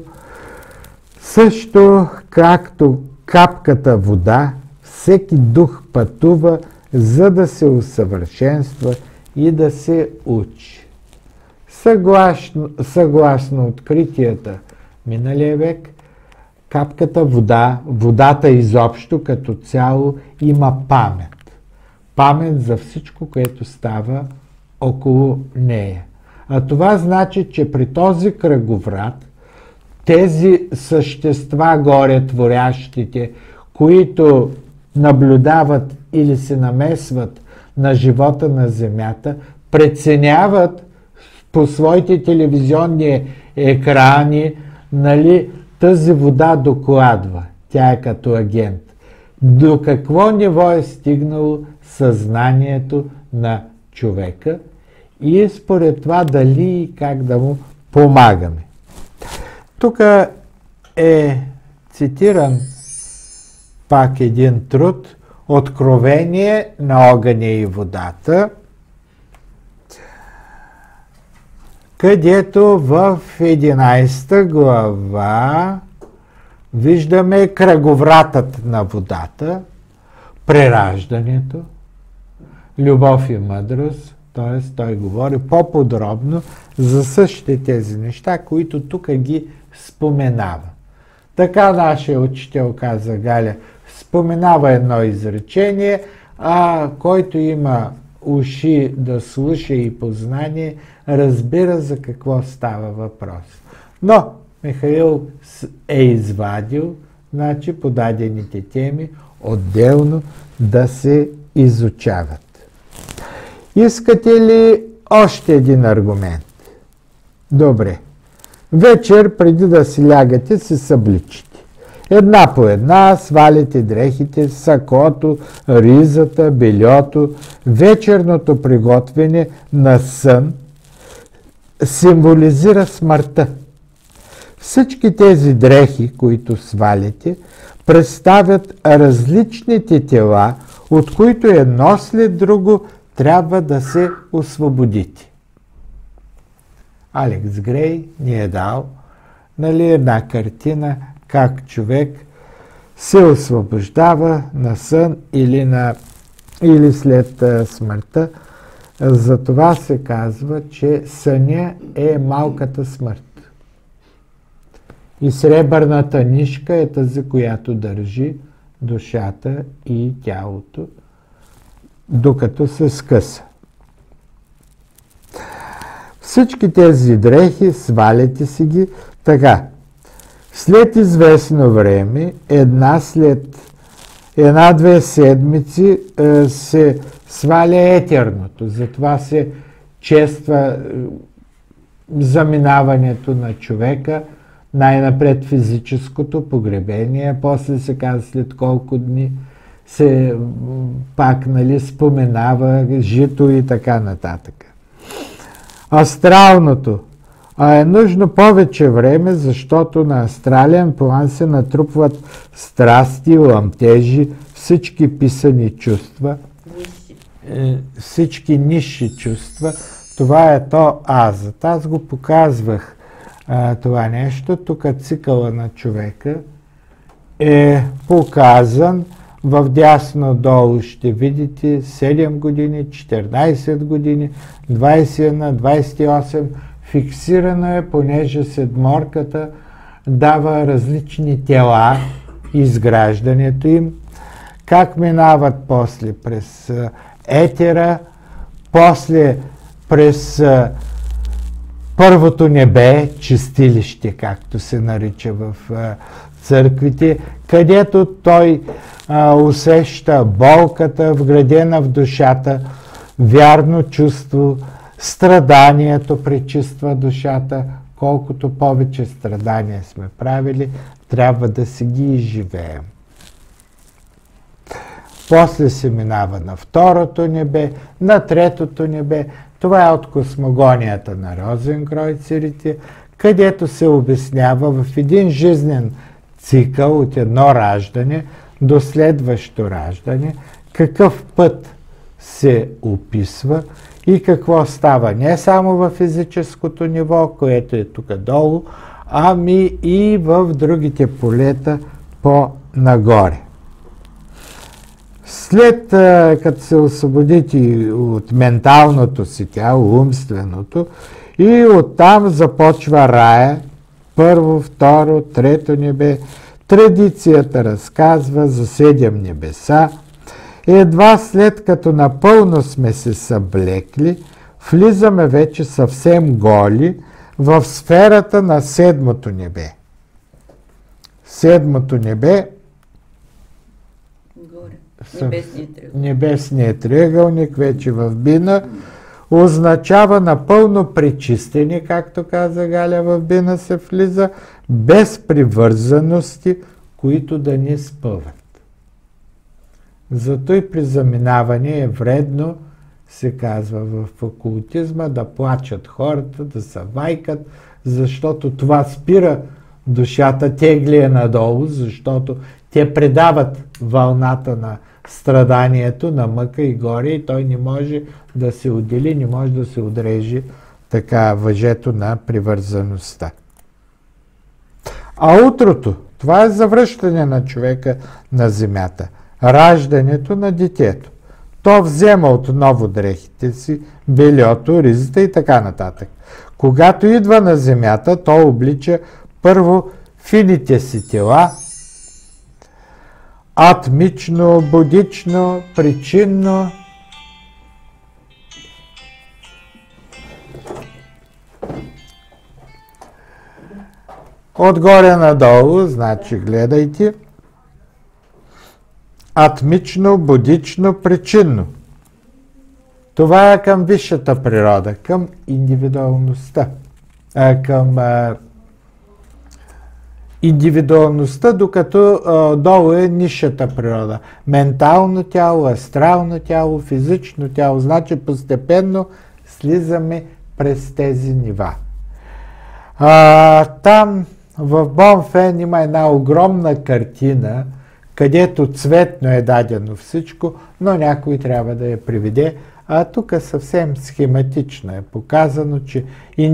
също както капката вода, всеки дух пътува, за да се усъвършенства и да се учи. Съгласно, съгласно откритията миналия век, капката вода, водата изобщо като цяло има памет. Памет за всичко, което става около нея. А това значи, че при този кръговрат тези същества горе творящите, които наблюдават или се намесват на живота на Земята, преценяват по своите телевизионни екрани, нали, тази вода докладва. Тя е като агент. До какво ниво е стигнало съзнанието на човека и според това дали и как да му помагаме. Тук е цитиран пак един труд "Откровение на огъня и водата", където в единайсета глава виждаме кръговратът на водата, прераждането, любов и мъдрост, т.е. той говори по-подробно за същите тези неща, които тук ги споменава. Така нашия учител каза, Галя, споменава едно изречение, а който има уши да слуша и познание, разбира за какво става въпрос. Но Михаил е извадил, значи, подадените теми отделно да се изучават. Искате ли още един аргумент? Добре. Вечер, преди да си лягате, се събличите. Една по една свалите дрехите, сакото, ризата, бельото. Вечерното приготвяне на сън символизира смъртта. Всички тези дрехи, които свалите, представят различните тела, от които едно след друго трябва да се освободите. Алекс Грей ни е дал, нали, една картина как човек се освобождава на сън или, на, или след а, смъртта. Затова се казва, че съня е малката смърт. И сребърната нишка е тази, която държи душата и тялото, докато се скъса. Всички тези дрехи, сваляте си ги така. След известно време, една след една-две седмици е, се сваля етерното. Затова се чества е, заминаването на човека, най-напред физическото погребение, после се казва след колко дни се пак, нали, споменава жито и така нататък. Астралното а е нужно повече време, защото на астрален план се натрупват страсти, ламтежи, всички писани чувства, е, всички нисши чувства. Това е то азът. Аз го показвах а, това нещо. Тук цикъла на човека е показан. В дясно долу ще видите седем години, четиринайсет години, двайсет и едно, двайсет и осем. Фиксирано е, понеже седморката дава различни тела, изграждането им, как минават после през етера, после през а, първото небе, чистилище, както се нарича в а, църквите, където той а, усеща болката, вградена в душата, вярно чувство, страданието пречиства душата. Колкото повече страдания сме правили, трябва да си ги изживеем. После се минава на второто небе, на третото небе. Това е от космогонията на Розенкройцерите, където се обяснява в един жизнен цикъл от едно раждане до следващо раждане, какъв път се описва и какво става не само в физическото ниво, което е тук долу, ами и в другите полета по-нагоре. След като се освободите от менталното си тяло, умственото, и оттам започва рая, първо, второ, трето небе. Традицията разказва за седем небеса. Едва след като напълно сме се съблекли, влизаме вече съвсем голи в сферата на седмото небе. Седмото небе, Небесният триъгълник. Небесният триъгълник, вече в Бина, означава напълно пречистени, както каза Галя, в Бина се влиза, без привързаности, които да ни спъват. Зато и при заминаване е вредно, се казва в окултизма, да плачат хората, да се вайкат, защото това спира душата, тегли я надолу, защото те предават вълната на страданието, на мъка и горе, и той не може да се отдели, не може да се отрежи така въжето на привързаността. А утрото, това е завръщане на човека на земята, раждането на детето. То взема отново дрехите си, бельото, ризата и така нататък. Когато идва на земята, то облича първо фините си тела, атмично, будично, причинно, отгоре надолу, значи гледайте, атмично, будично, причинно. Това е към висшата природа, към индивидуалността, а, към а, индивидуалността, докато а, долу е нисшата природа. Ментално тяло, астрално тяло, физично тяло. Значи постепенно слизаме през тези нива. А, там в Бонфен има една огромна картина, където цветно е дадено всичко, но някой трябва да я приведе. А тук съвсем схематично е показано, че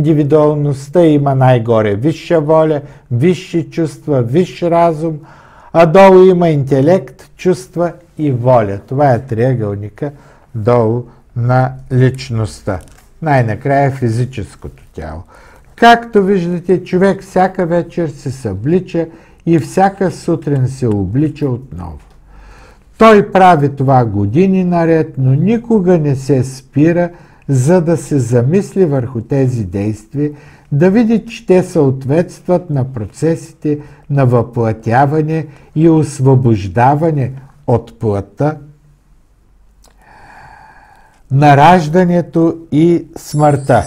индивидуалността има най-горе висша воля, висши чувства, висш разум, а долу има интелект, чувства и воля. Това е триъгълника долу на личността. Най-накрая физическото тяло. Както виждате, човек всяка вечер се съблича и всяка сутрин се облича отново. Той прави това години наред, но никога не се спира, за да се замисли върху тези действия, да види, че те съответстват на процесите на въплатяване и освобождаване от плътта, на раждането и смъртта.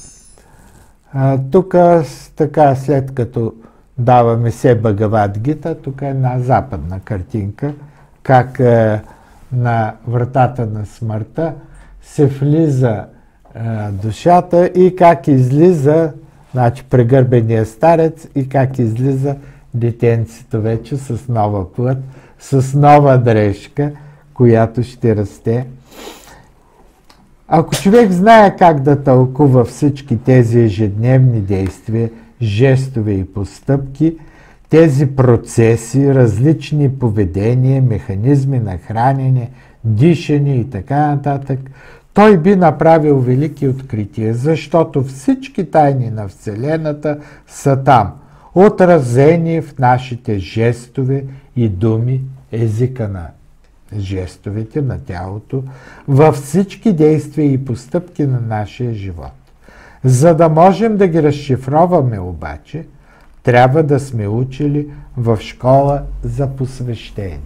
Тук, така, след като даваме се Бхагавад Гита, тук е една западна картинка, как е, на вратата на смъртта се влиза е, душата и как излиза, значи прегърбения старец, и как излиза детенцето вече с нова плът, с нова дрежка, която ще расте. Ако човек знае как да тълкува всички тези ежедневни действия, жестове и постъпки, тези процеси, различни поведения, механизми на хранене, дишане и така нататък, той би направил велики открития, защото всички тайни на Вселената са там, отразени в нашите жестове и думи, езика на жестовете на тялото, във всички действия и постъпки на нашия живот. За да можем да ги разшифроваме обаче, трябва да сме учили в школа за посвещение.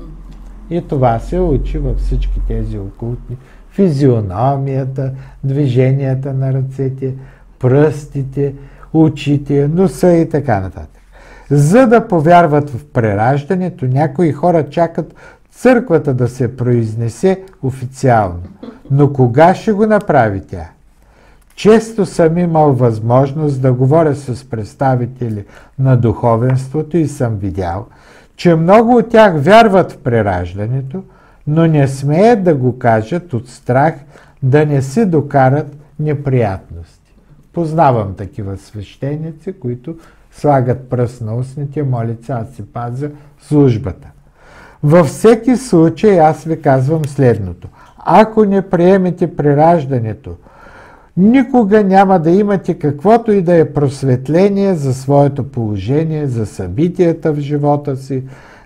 И това се учи във всички тези окултни, физиономията, движенията на ръцете, пръстите, очите, носа и така нататък. За да повярват в прераждането, някои хора чакат църквата да се произнесе официално. Но кога ще го направи тя? Често съм имал възможност да говоря с представители на духовенството и съм видял, че много от тях вярват в прераждането, но не смеят да го кажат от страх да не си докарат неприятности. Познавам такива свещеници, които слагат пръст на устните, молят се, аз си пазя службата. Във всеки случай аз ви казвам следното. Ако не приемете прераждането, никога няма да имате каквото и да е просветление за своето положение, за събитията в живота си,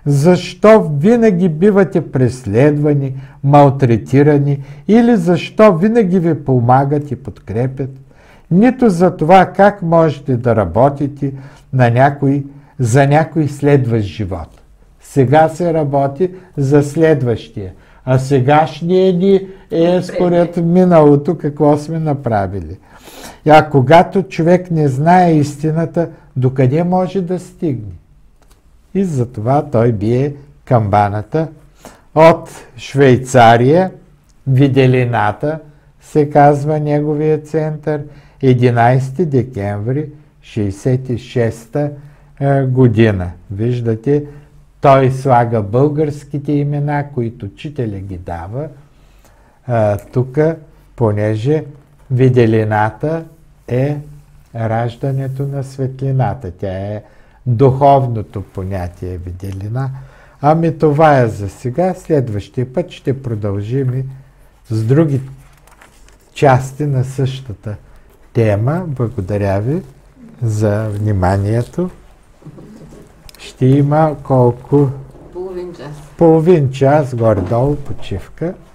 защо винаги бивате преследвани, малтретирани или защо винаги ви помагат и подкрепят, нито за това как можете да работите на някой, за някой следващ живот. Сега се работи за следващия, а сегашния ни е според миналото какво сме направили. А когато човек не знае истината, докъде може да стигне? И затова той бие камбаната. От Швейцария, Виделината, се казва неговия център, единайсети декември шейсет и шеста година. Виждате, той слага българските имена, които учителя ги дава тук, понеже Виделината е раждането на светлината. Тя е духовното понятие виделина. Ами това е за сега. Следващия път ще продължим с други части на същата тема. Благодаря ви за вниманието. Ще има колко? Половин час. Половин час, горе-долу, почивка.